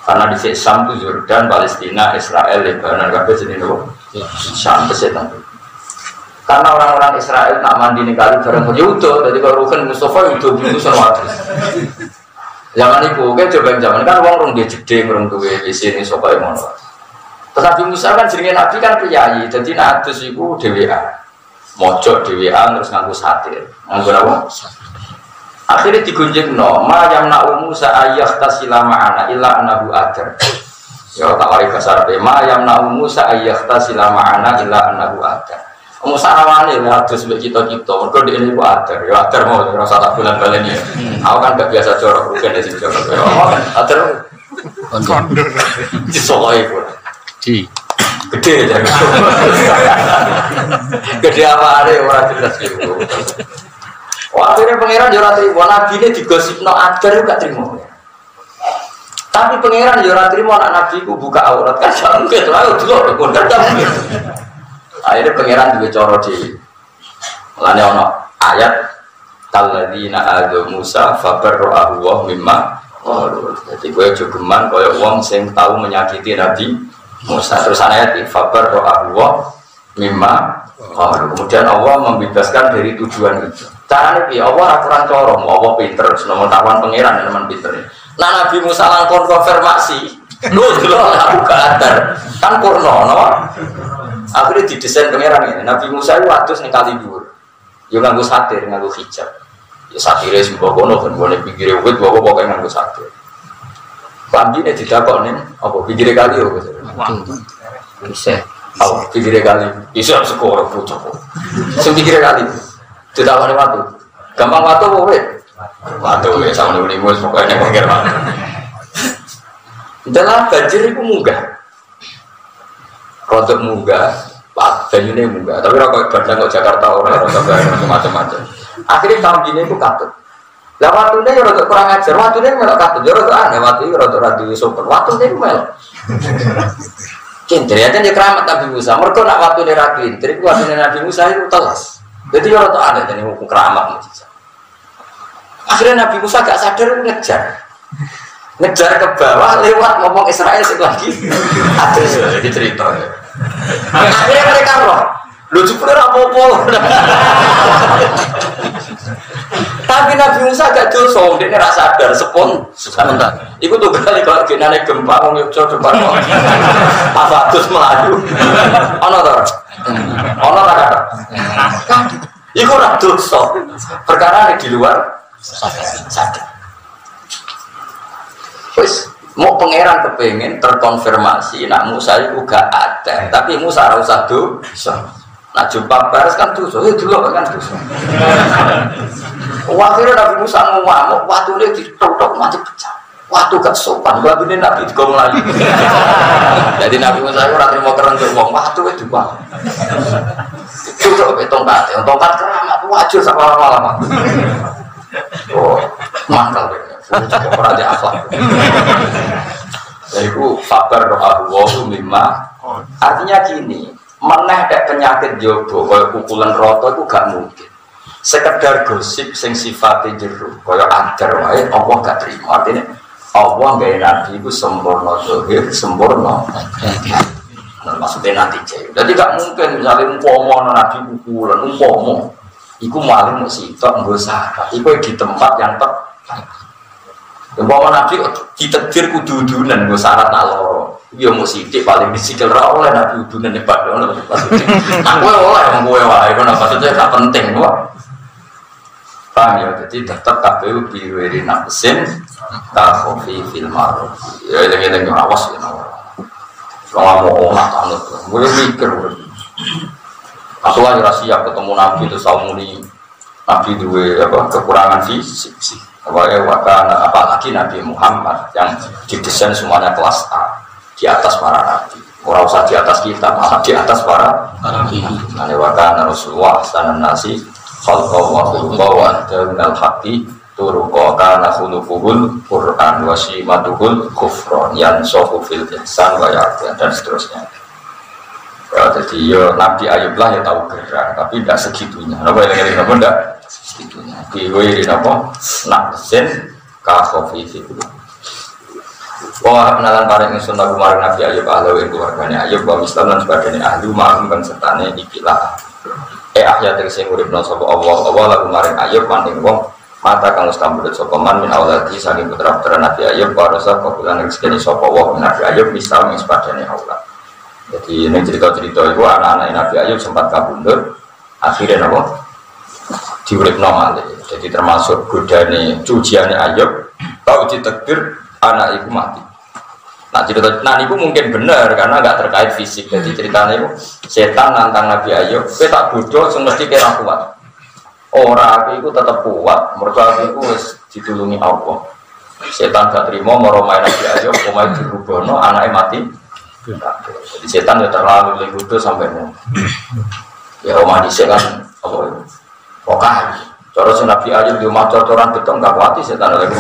Karena di Syam itu Jordan, Palestina, Israel, Lebanon, kabeh jenenge nopo? Syam pesetan. Karena orang-orang Israel tak mandi nih kali bareng Yudo, jadi kalau Rukin Mustafa Yudo itu sama terus. Zaman itu, kan coba zaman kan orang orang dia jeding, orang tua di sini sopa yang mana. Tetapi Musa kan jenenge Nabi kan priayi, jadi natus itu D W A, mojok D W A terus nganggu satir, nganggu apa? Akhirnya digunjing no, ma yang nak Musa ayah tasilama anak ilah anahu adar. Ya tak wari kasar be, ma yang nak Musa ayah tasilama anak ilah anahu adar. Musa awalnya harus begitu kita, mereka di ini gua adar, ya adar mau rasa tak bulan bulan ini. Aku kan gak biasa corok, bukan dari sini corok. Adar, Kondor. di Solo itu, Di. gede aja. Gede apa ada orang jelas gitu. Wah akhirnya pangeran juara terima, nabi ini digosip no adar juga terima. Tapi pangeran juara terima anak nabi ku buka aurat kan jangan gitu, lalu dulu pun kan mungkin. Akhirnya pangeran juga coro di lani ono ayat kalladzina adu Musa fabarra'ahu wa mimma qalu. Jadi kowe jogeman koyo wong sing tahu menyakiti Nabi Musa. Terus ayat fabarra'ahu wa mimma qalu. Kemudian Allah membebaskan dari tujuan itu. Carane piye? Allah aturan coro, Allah pinter, nomor tawan pangeran teman pinter. Nah Nabi Musa langkon konfirmasi. Lu dulu aku gak adar. Kan purno, no? Akhirnya didesain pangeran ini. Nabi Musa itu atus nih kali dua. Ya nganggo satir, nganggo hijab. Ya satirnya sembah kono kan boleh pikir wit bawa pokoknya nganggo satir. Pambine didakok nih, apa pikir kali yo. Bisa. Oh, pikir kali. Bisa skor bocah. Sing pikir kali. Didakokne watu. Gampang watu apa wit? Watu wis sama ning wis pokoknya ning pikir. Dalam banjir itu munggah. Rodok munggah, Pak Banyune munggah. Tapi rokok Bandang kok Jakarta orang rokok macam-macam. Akhirnya tahun gini itu katut. Lah waktunya ya rodok kurang ajar. Waktunya melok katut. Ya rodok aneh. Waktu itu rodok radio super. Waktunya itu melok. Kintri aja dia keramat Nabi Musa. Mereka nak waktunya rakyat. Jadi waktunya Nabi Musa itu telas. Jadi ya rodok aneh. Jadi hukum keramat mujizat. Akhirnya Nabi Musa gak sadar ngejar. Ngejar ke bawah lewat ngomong Israel lagi. Ada jadi cerita. Akhirnya mereka roh, lucu bener apa-apa. Tapi Nabi Musa gak dosa, dia nggak sadar sepon. Sebentar, itu tuh kali kalau kita naik gempa, mau nyucur depan, apa terus melaju. Ono tor, ono tak? Iku rak dosa. Perkara di luar sadar. Wes mau pangeran kepengen terkonfirmasi nak Musa itu gak ada, tapi Musa harus satu. Nak jumpa pers kan tuh, so itu loh kan tuh. Waktu Nabi Musa ngomong, waktu dia ditotok mati pecah. Waktu gak sopan, gua bini Nabi juga lagi. Jadi Nabi Musa itu ratri mau keren beruang, waktu itu bang. Itu tuh tongkat, tongkat keramat wajib sama lama-lama. Oh, mangkal deh. Orang di akhlak. Jadi ku sabar doa Allah mimma. Artinya gini, meneh ada penyakit jobo, kalau pukulan roto itu gak mungkin. Sekedar gosip sing sifatnya jeruk, kalau adar wae Allah gak terima. Artinya Allah gak nabi itu sempurna zahir, sempurna. Nah, maksudnya nanti jadi. Jadi gak mungkin misalnya umpomo nabi pukulan, umpomo. Iku maling musitok nggak syarat. Iku di tempat yang tepat. Bahwa nabi ditetir kudu-kudunan nggak syarat aloro. Iya musitik paling disikil rawol nabi kudunan hebat dong. Aku oleh yang gue wae, karena maksudnya nggak penting kok. Paham ya? Jadi tetap K P U biwiri nafsin kafofi filmar. Ya ini yang awas ya. Kalau mau olah tanut, gue mikir. Aku lagi rahasia ketemu Nabi itu saumuni Nabi dua apa kekurangan fisik. Apalagi apalagi Nabi Muhammad yang didesain semuanya kelas A di atas para nabi. Orang usah di atas kita, malah di atas para nabi. Ane wakana Rasulullah sanan nasi khalqa wa khuluqa wa adal haqi turuqa kana khuluquhul Quran wa simatuhul kufron yang sohu fil ihsan wa ya'tian dan seterusnya. Ya, jadi ya, Nabi Ayub lah ya tahu gerak, tapi tidak segitunya. Apa yang ini apa enggak segitunya? Diwiri apa? Naksin kasofi itu. Wah kenalan paring ingsun lagu maring Nabi Ayub ahli wa keluargane Ayub wa mislan lan sebagainya ahli ma'um kan sertane ikilah. Eh ahya tegese uripna sapa Allah Allah lagu maring Ayub maning wong mata kang wis kambudut sapa man min auladi saking putra-putra Nabi Ayub warasa kabulan rezeki sapa wa Nabi Ayub misal ing sebagainya Allah. Jadi ini cerita-cerita itu anak-anak Nabi Ayub sempat kabundut akhirnya apa? Diuripna malih. Jadi termasuk godane cuciane Ayub tau ditakdir anak iku mati. Nah cerita, nah itu mungkin benar karena nggak terkait fisik. Jadi ceritanya itu setan nantang Nabi Ayub, kita tak bodoh, semesti kira kuat. Orang aku itu tetap kuat, mereka aku itu ditulungi Allah. Setan gak terima meromai Nabi Ayub, meromai dirubono, anaknya mati. Jadi setan ya terlalu lebih bodoh sampai mau. Ya Roma disek kan, apa itu? Pokah. Cara si Nabi Ayub di rumah cocoran beton gak kuat setan lagi.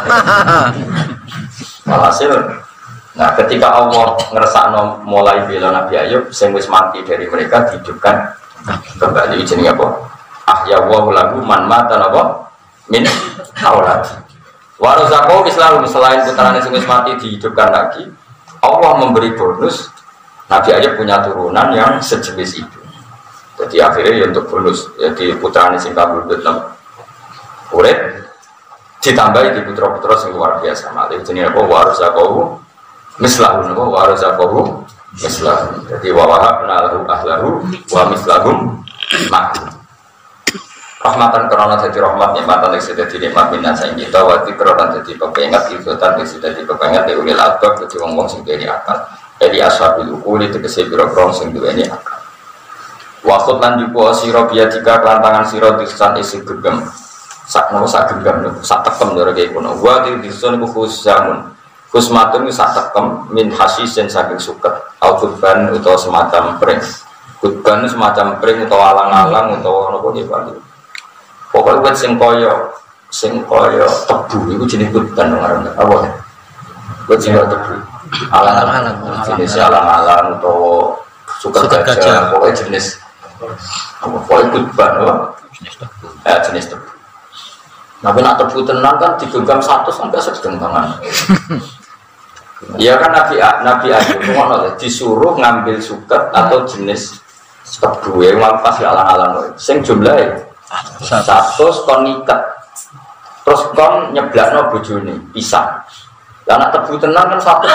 Walhasil. Nah ketika Allah ngeresakno mulai bela Nabi Ayub sing wis mati dari mereka dihidupkan kembali jenenge apa? Ahya wa lahu man mata napa min aulad. Wa razaqahu mislalu selain putrane sing wis mati dihidupkan lagi, Allah memberi bonus Nabi Ayub punya turunan yang sejenis itu. Jadi akhirnya ya untuk bonus jadi putrane sing kabudut nang urip ditambahi di putra-putra sing luar biasa. Mati jenenge apa? Wa razaqahu mislahun wa warzaqahu mislahun. Jadi wa wahabna lahu ahlahu wa mislahum ma'hum. Rahmatan karena dadi rahmat nikmatan sing dadi nikmat minan saing kita wa dikron dadi pepengat ibadah sing dadi pepengat di ulil albab dadi wong-wong sing duweni akal. Jadi ashabil uquli tegese biro-biro sing duweni akal. Wa khutlan dipo sira biadika kelantangan sira disan isi gegem. Sak nopo sak gegem sak tekem lho kaya kono. Wa disun khususamun Kusmatun sak tekem min hasisen saking suket al-kutban utawa semacam pring. Kutban semacam pring utawa alang-alang utawa napa nggih Pak. Pokoke wit sing kaya sing kaya tebu iku jenenge kutban ngaran apa? Wit sing kaya tebu. Alang-alang jenis alang-alang utawa suket gajah, pokoke jenis apa pokoke kutban apa? Eh jenis tebu. Tapi nak tebu tenan kan digenggam satu sampai sedeng tangan. Iya kan Nabi Nabi Ayub disuruh ngambil suket atau jenis tebu yang pas alang-alang sing jumlahnya satu kon niket terus kon nyeblakno bojone pisah. Lah nak tebu tenan kan satu.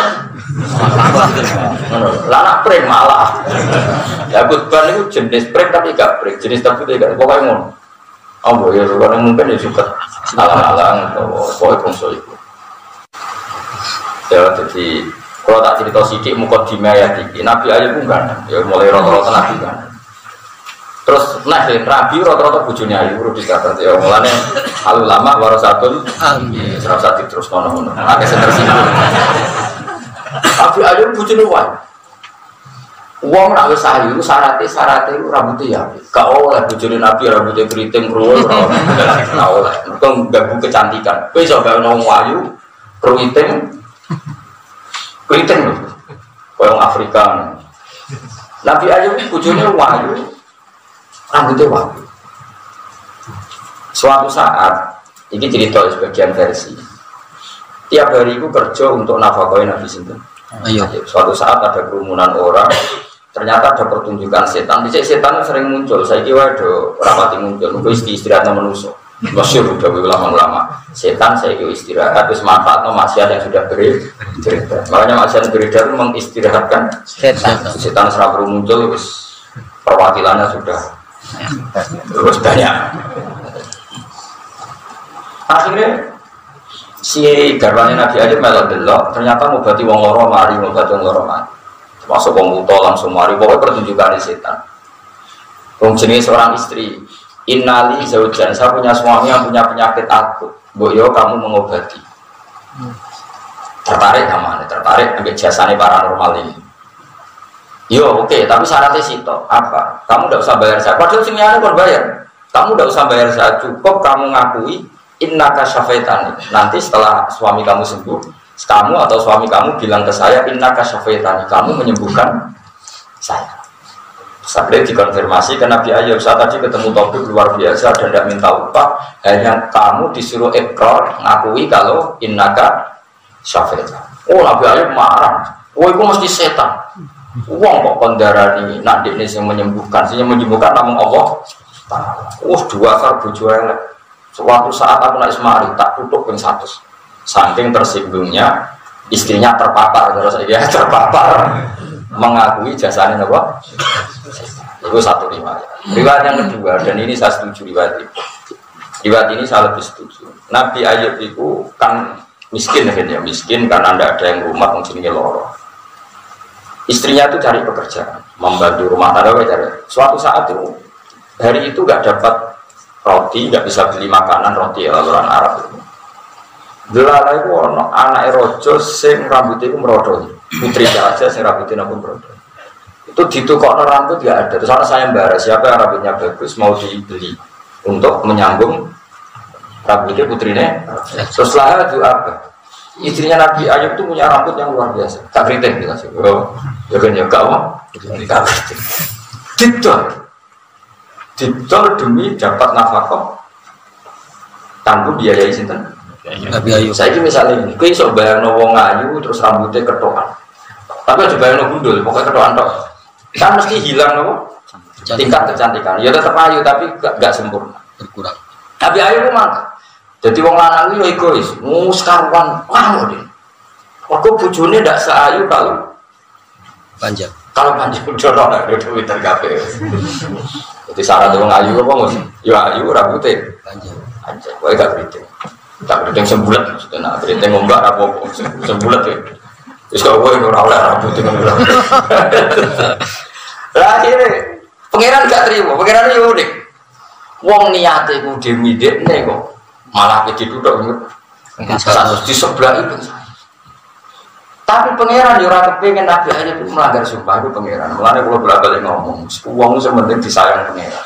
Lah nak pring malah. Ya kutban itu jenis pring tapi gak pring, jenis tebu tidak pokoke ngono. Oh ya orang mungkin ya suket alang-alang atau pokoke bangsa iku. Ya jadi kalau tak cerita sidik mukadimah ya diki Nabi Ayub pun kan ya mulai rata-rata Nabi kan terus nah Nabi rata-rata bojone Ayub urip dikatakan ya mulane al ulama warasatul amin serasa terus ngono-ngono akeh sing tersinggung Nabi Ayub bojone wae wong ra wis ayu syaraté syaraté rambute ya gak oleh bojone Nabi rambute keriting ruwet ora oleh kok ganggu kecantikan kowe iso gawe wong ayu keriting keriting loh, orang Afrika. Nabi Ayub bojone wahyu, rambutnya wahyu. Suatu saat, ini cerita sebagian versi. Tiap hari itu kerja untuk nafkahin Nabi Sinten. Ayub. Suatu saat ada kerumunan orang, ternyata ada pertunjukan setan. Bisa setan sering muncul. Saya kira ada rapati muncul. Mungkin istirahatnya manusia. Masyur udah ulama-ulama setan saya kira istirahat terus manfaatnya maksiat yang sudah beredar makanya maksiat yang beredar itu mengistirahatkan setan setan serap muncul terus perwakilannya sudah terus banyak akhirnya si garwane Nabi Ayub melok delok ternyata ngobati wong loro mari ngobati wong loro mari masuk wong buta langsung mari pokoknya pertunjukan setan wong jenenge seorang istri Innali zaujan, saya punya suami yang punya penyakit akut. Bu yo kamu mengobati. Tertarik sama nih, tertarik ambil jasanya paranormal ini. Yo oke, okay, tapi syaratnya situ apa? Kamu tidak usah bayar saya. Padahal semuanya pun bayar. Kamu tidak usah bayar saya. Cukup kamu ngakui innaka syafaitani. Nanti setelah suami kamu sembuh, kamu atau suami kamu bilang ke saya innaka syafaitani. Kamu menyembuhkan saya. Sampai dikonfirmasi ke Nabi Ayub, saat tadi ketemu topik luar biasa dan tidak minta upah, hanya kamu disuruh ikrar, ngakui kalau innaka syafi'ah. Oh Nabi Ayub marah. Oh itu mesti setan. Uang kok kondarani nak dekne sing menyembuhkan, sing menyembuhkan namun Allah. Oh dua kar bojo elek. Suatu saat aku naik semari tak tutup ping satu. Saking tersinggungnya istrinya terpapar terus ya terpapar mengakui jasanya apa? Itu satu riwayat. Riwayat yang kedua dan ini saya setuju riwayat ini. Riwayat ini saya lebih setuju. Nabi Ayub itu kan miskin ya miskin karena tidak ada yang rumah mungkin loro. Istrinya itu cari pekerjaan, membantu rumah tangga cari. Suatu saat itu hari itu nggak dapat roti, nggak bisa beli makanan roti orang Arab itu. Delala itu ono anak rojo sing rambutnya itu merodol, putri aja sing rambutnya pun merodol. Itu ditukar rambut nggak ada. Terus anak saya mbak siapa yang rambutnya bagus mau dibeli untuk menyambung rambutnya putrinya. Terus lah itu apa? Istrinya Nabi Ayub itu punya rambut yang luar biasa. Tak keriting kita sih. Oh, ya kan ya kau, tak keriting. Didol, didol demi dapat nafkah. Tangguh biayai sinten. Nabi Ayub. Saya ini misalnya ini, kau sok bayang wong ayu terus rambutnya ketokan. Tapi aja bayang gundul, pokoknya ketokan tok. Kan mesti hilang nopo. Tingkat kecantikan. Ya tetap ayu tapi gak sempurna. Berkurang. Nabi Ayub mana? Jadi wong lanang itu egois, mus karuan, wah deh. Waktu bujune ndak seayu kalau Panjang. Kalau panjang jorok ada Twitter kafe. Jadi syarat wong ayu apa mus? Ya ayu rambutnya Panjang. panjang. Kowe gak keriting. Tak keriting sembulat maksudnya. Nak keriting ngombak apa sembulat ya. Terus kalau kowe ora oleh rambutnya ngono. Lah akhirnya pangeran gak terima, pangeran yo unik. Wong niate ku demidekne kok. Malah ditutup satu di sebelah itu. Tapi pangeran yo ora kepengin Nabi Ayub itu melanggar sumpah itu pangeran. Mulane kula bolak-balik ngomong, wong sing penting disayang pangeran.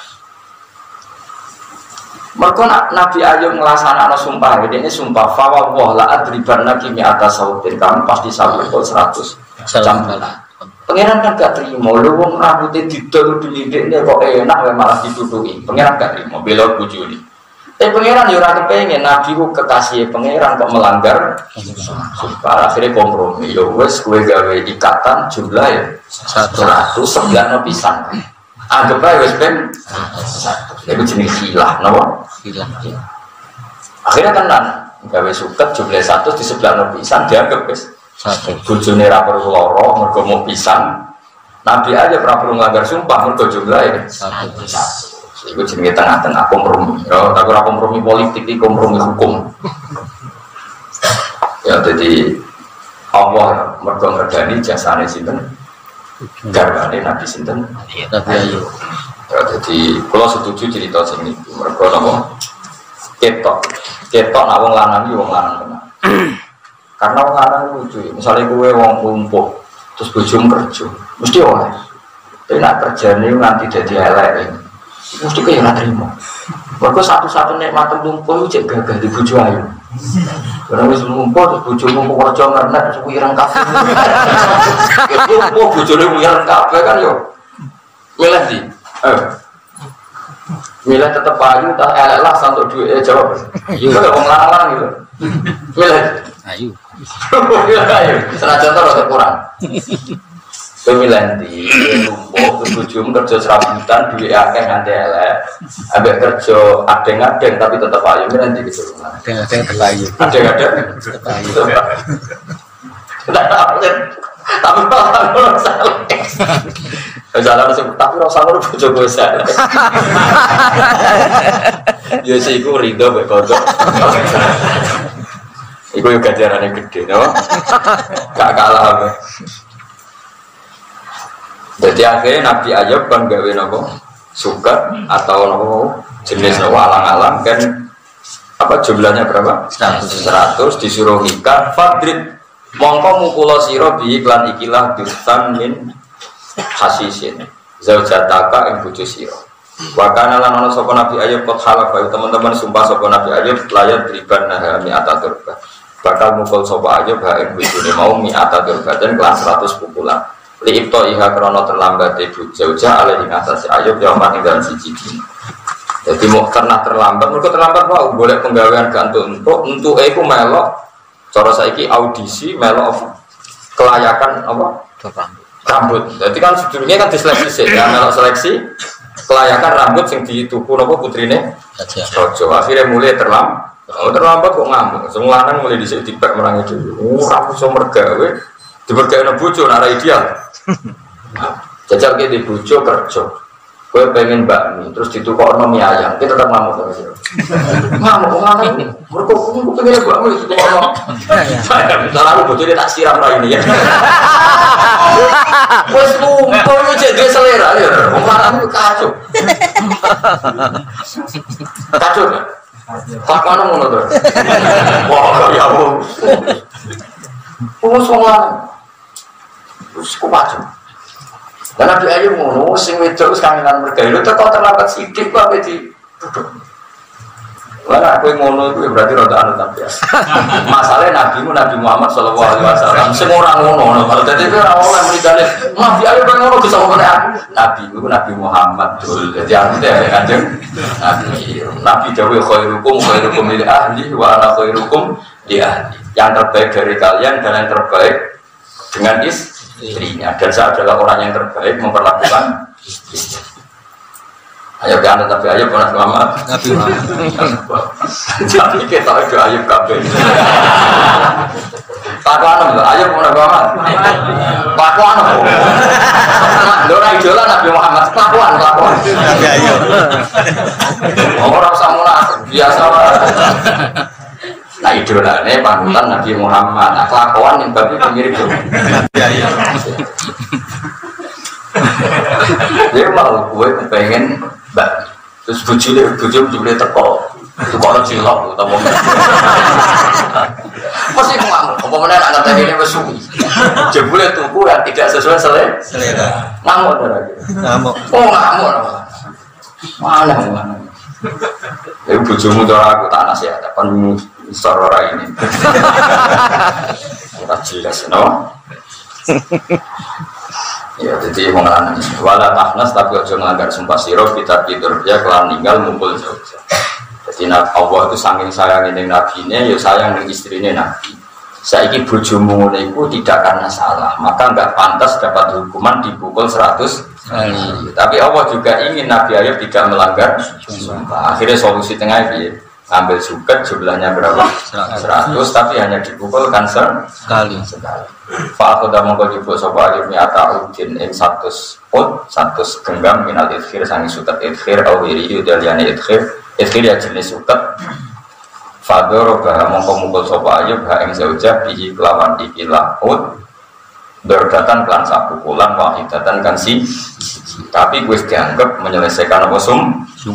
Mergo Nabi Ayub nglaksanakan sumpah, ini sumpah fa wa la adribanna ki mi atas sautin kamu pasti sampai kok seratus jam. Pangeran kan gak terima, lho wong rambutnya didol dilidikne kok enak malah ditutuki. Pangeran gak terima, bela bojone. Eh pangeran ya ora kepengin Nabi ku kekasih pangeran kok melanggar sumpah. Akhirnya kompromi. Ya wis kowe gawe ikatan jumlah ya seratus sembilan pisan. Anggap ae wis ben satu. Iku jenenge khilah napa? Khilah. Akhirnya tenan gawe suket jumlah satu di sebelah pisan dianggap wis satu. Bojone ra perlu lara mergo mau pisan. Nabi aja ora perlu melanggar sumpah mergo jumlahe satu. Itu jenenge tengah-tengah kompromi. Ya, tapi ora kompromi politik, iki kompromi hukum. Ya, jadi Allah mergo ngredani jasane sinten? Garwane Nabi sinten? Nabi Ayub. Ya, jadi kula setuju cerita sing niku. Mergo napa? Ketok. Ketok nek wong lanang iki wong lanang tenan. Karena wong lanang lucu. Misale kowe wong lumpuh, terus bojomu kerja, mesti oleh. Tapi nek kerjane nganti dadi elek. Mesti kaya nggak terima. Mereka satu-satu nikmat lumpuh itu cek gagah di bojo ayu. Karena wis lumpuh terus bojomu kok kerja ngernek terus wireng kabeh. Lumpuh bojone wireng kabeh kan yo. Milih di. Eh. Milih tetep ayu tak elek lah santuk duit eh jawab. Ayu kok wong lanang gitu. Milih Ayu. Ayu. Senajan to rada kurang. Pemilihan di lumpuh, kebujuan kerja serabutan, duit akeh nganti elek, ambek kerja adeng-adeng tapi tetap ayu, nanti gitu. Adeng-adeng tetap ayu. Adeng-adeng tetap ayu. Tidak uplet, tapi kalau salah, salah disebut, tapi Rasulullah bujuk gue salah. Ya sih, gue rindu berkodok. Iku juga jarannya gede, no? Gak kalah apa. Jadi akhirnya Nabi Ayub kan gawe nopo suka atau nopo jenis nopo alang-alang kan apa jumlahnya berapa? seratus disuruh nikah fadrib mongko mukulo siro bi iklan ikilah dusan min hasisin zaujataka ing bojo siro. Wa kana lan ana sapa Nabi Ayub kot halafa teman-teman sumpah sapa Nabi Ayub layat riban nah mi ataturba. Bakal mukul sapa Ayub ha ing bojone mau mi ataturba dan kelas seratus pukulan. Liipto iha krono terlambat ibu jauh-jauh alih ingatasi Ayub yang meninggal siji dina. Jadi mau karena terlambat, mereka terlambat wow boleh penggawean gantung untuk untuk aku melok. Cara saiki audisi melok kelayakan apa? Rambut. Rambut. Jadi kan sebelumnya kan diseleksi sih, ya melok seleksi kelayakan rambut yang dituku nopo putrine Rojo. Akhirnya mulai terlambat. Oh, terlambat kok ngamuk. Semua lanang mulai dhisik dipek merangi dhewe. Oh, ra iso mergawe. Dibergawe bojo ora ideal. Jajal ki di bojo kerja. Kowe pengen bakmi terus ditukokno mie ayam, ki tetep ngamuk to. Ngamuk ngamuk. Mergo aku pengen bakmi ditukokno. Salah lu bojone tak siram ra ini ya. Wes kumpul yo jek selera ya. Wong lanang kacau. Kacau. Pak mana ngono to? Wah, ya Allah. Oh, soalnya. Wis kuwaco. Lah Nabi Ayub ngono sing wedok wis kangenan mergawe teko terlambat sithik kok ape di duduk. Lah aku ngono iku berarti rada anu tapi ya. Masalahe Nabi Nabi Muhammad sallallahu alaihi wasallam sing ora ngono. Kalau dadi ora oleh mrikane Nabi Ayub ngono bisa ngene aku. Nabi iku Nabi Muhammad dul. Dadi aku teh kanjeng Nabi. Nabi dawuh khairukum khairukum li ahli wa ana khairukum li ahli. Yang terbaik dari kalian dan yang terbaik dengan istrinya. Dan saya adalah orang yang terbaik memperlakukan istri. Ayo kan tapi ayo pernah selamat. Nabi Muhammad. Jadi kita itu ayo kabeh. Pakuan lho, ayo pernah selamat. Pakuan lho. Lora idola Nabi Muhammad, pakuan pakuan. Nabi ayo. Orang samuna biasa wae. Nah idolane panutan Nabi Muhammad. Nah kelakuan yang babi mirip tuh. Nabi ayo. Dia mau gue kepengen mbak, terus bujule bujule bujule teko, itu kalau cilok utama. Masih ngamuk, apa mana anak tadi ini bersuwi. Jebule tuku yang tidak sesuai selera. Ngamuk lagi. Ngamuk. Oh ngamuk. Mana mana. Ibu bujumu tuh aku tak nasihat, pan sarora ini. Tak jelas, no? Ya, jadi mengalami wala tahnas tapi aja melanggar sumpah siro kita tidur ya kelan ninggal mumpul jauh. Jadi Allah itu saking sayang dengan nabinya, ya sayang dengan istrinya nabi. Saiki bojomu ngono iku tidak karena salah, maka enggak pantas dapat hukuman dipukul seratus kali. Tapi Allah juga ingin Nabi Ayub tidak melanggar sumpah. Akhirnya solusi tengah piye? Ambil suket jumlahnya berapa? seratus tapi hanya dipukul kan sekali sekali. Fa aku dah mongko dibuat sapa Ayub nyata udin ing satu pot satu genggam minal idkhir sangi suket idkhir au wiri udaliane idkhir idkhir ya jenis suket. Fadoro bah mongko mukul sapa Ayub ha ing zaujah bihi kelawan ikilah ut berdatan kelan sapukulan wahidatan kan si tapi gue dianggap menyelesaikan apa sum sum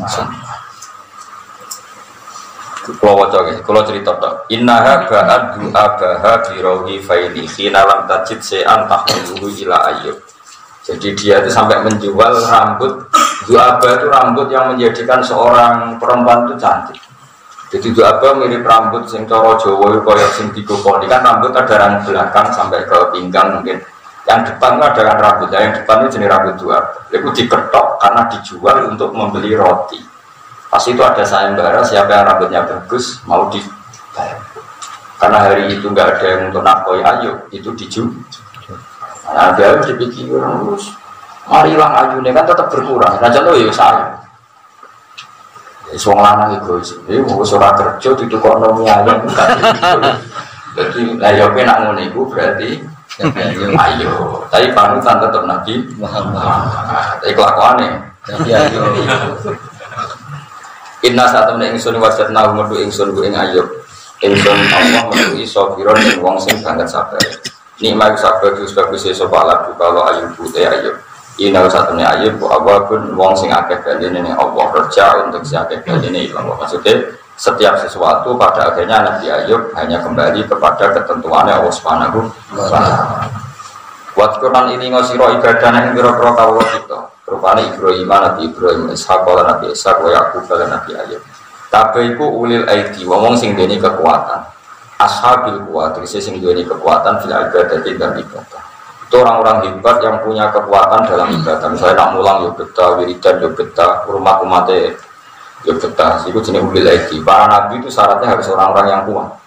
kalau wajah gitu, kalau cerita tak, innaha ba'ad du'a baha birohi faili khina lam tajid se'an tahmiluhu ila Ayub. Jadi dia itu sampai menjual rambut du'a bah itu rambut yang menjadikan seorang perempuan itu cantik. Jadi du'a bah mirip rambut sing coro Jawa koyok sing digoponi kan rambut ada yang belakang sampai ke pinggang mungkin. Yang depan itu ada yang rambut, yang depan itu jenis rambut du'a bah. Itu diketok karena dijual untuk membeli roti. Pas itu ada sayembara siapa yang rambutnya bagus mau dibayar. Karena hari itu nggak ada yang untuk nakoi Ayub itu dijual. Nah dia harus dipikir terus. Marilah Ayubnya kan tetap berkurang. Raja lo ya saya. Suang lanang egois. Ini mau surah kerja di tukang nomi ayam bukan. Jadi Ayubnya nak ngono iku berarti ayo. Tapi panutan tetap Nabi Muhammad. Tapi kelakuannya Nabi Ayub. Inna saat temen ingsun wajat nahu medu ingsun ku ing Ayub ingsun Allah medu iso biron ing wong sing banget sabar nikmat sabar terus bagus iso balak kalau Ayub putih Ayub inna saat temen Ayub ku Allah pun wong sing akeh bandine ning Allah kerja untuk si akeh bandine ilang maksudnya setiap sesuatu pada akhirnya Nabi Ayub hanya kembali kepada ketentuannya Allah Subhanahu wa taala. Watkuran ini ngosiro ibadah yang biro-biro kawula kita rupanya Ibrahim, Nabi Ibrahim, Ishaq, Nabi Ishaq, wa Yaqub, Nabi Ayub. Tapi itu ulil aidi, ngomong sing deni kekuatan. Ashabil kuat, risi sing deni kekuatan fil ibadah dan ibadah. Itu orang-orang hebat yang punya kekuatan dalam ibadah. Misalnya nak mulang yo betah, wiridan yo betah, rumah umatnya yo betah. Itu jenis ulil aidi. Para nabi itu syaratnya harus orang-orang yang kuat.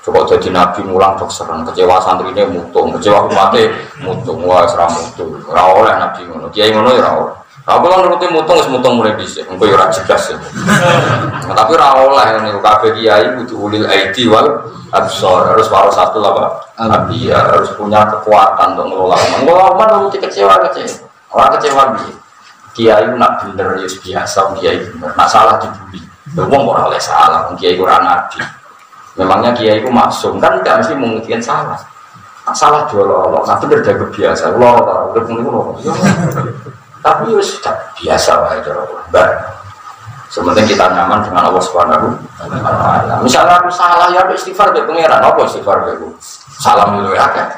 Coba jadi nabi mulang dokseran, kecewa santrinya mutung, kecewa umatnya mutung, wah serah mutung, rawol lah nabi ngono, kiai ngono ya rawol. Aku kan nuruti mutung, es mutung mulai bisa, engkau ya cerdas ya. Tapi rawol lah yang kafe kiai butuh ulil aidi wal absor, harus waras satu lah pak. Nabi ya harus punya kekuatan untuk ngelola umat. Ngelola umat nuruti kecewa kecewa, orang kecewa dia. Kiai nak bener ya biasa, kiai bener, nak salah dibully. Ngomong orang oleh salah, kiai kurang nabi. Memangnya kiai itu maksum kan tidak mesti memungkinkan salah. Salah jual Allah, nah bener dia kebiasa. Allah, udah punya Allah. Tapi ya sudah biasa lah itu Allah. Sementara kita nyaman dengan Allah Subhanahu wa taala. Misalnya aku salah ya istighfar ke pangeran, apa istighfar ke aku? Salam dulu ya kan.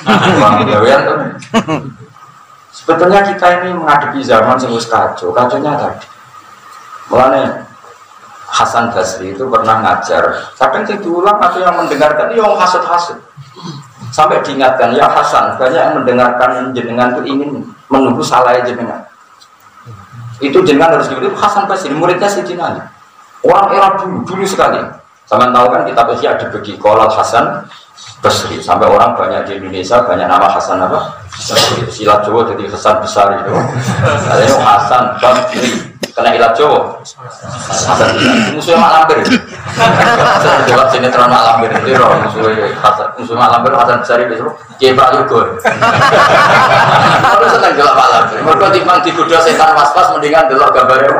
Sebetulnya kita ini menghadapi zaman yang kacau, kacaunya tadi. Mulanya Hasan Basri itu pernah ngajar, kadang saya diulang atau yang mendengarkan itu yang hasut-hasut sampai diingatkan, ya Hasan, banyak yang mendengarkan jenengan itu ingin menunggu salah jenengan itu jenengan harus dulu. Hasan Basri muridnya Sayyidina Ali, orang era dulu, dulu sekali. Sampai tahu kan kita pasti ada bagi kolal Hasan Basri, sampai orang banyak di Indonesia banyak nama Hasan apa? Basri. Silat Jawa jadi Hasan besar itu ada yang Hasan Basri kena ilat Jawa musuhnya mak lampir jawab sinetron mak lampir itu musuhnya mak lampir Hasan Basri besok Kiai Prayogo kalau senang jawab mak lampir mereka timbang digoda setan was-was mendingan delok gambarnya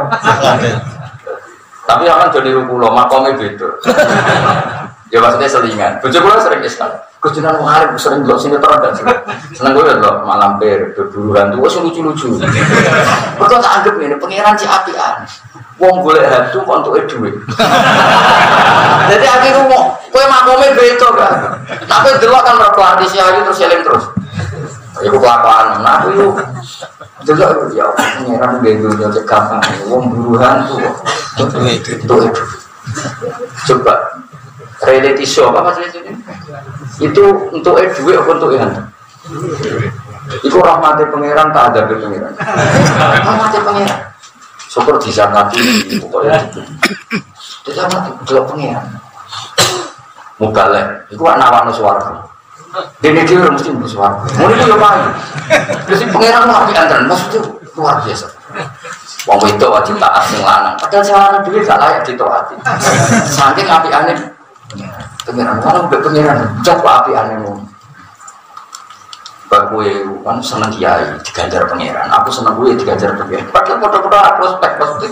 tapi akan jadi rukulo makomnya beda ya maksudnya selingan bocah kula sering sekali kejunan mengarep sering delok sinetron dan seneng gue delok mak lampir beburuan tuh wis lucu-lucu mereka tak anggap ini pangeran si apian wong golek hantu kok entuke dhuwit jadi akhirnya ngomong kowe makome beda kan tapi delok kan mergo artis ayu terus eling terus iku kelakuan nah aku yo delok ya pangeran beda yo cek gampang wong buru hantu kok dhuwit coba reality show apa maksudnya itu untuk eh duit apa untuk yang itu rahmati pangeran tak ada pangeran rahmati pangeran syukur disangkati pokoknya disangkati dua pangeran mubalek itu anak anak suaraku ini dia mesti bersuara mau itu ya main jadi pangeran mau diantar maksudnya luar biasa wong itu wajib taat yang lanang padahal seorang duit gak layak ditaati saking api aneh pengiran, kalau udah pengiran, coba api anehmu. Gue kan seneng kiai diganjar pengiran, aku seneng gue diganjar pengiran. Padahal foto-foto prospek positif.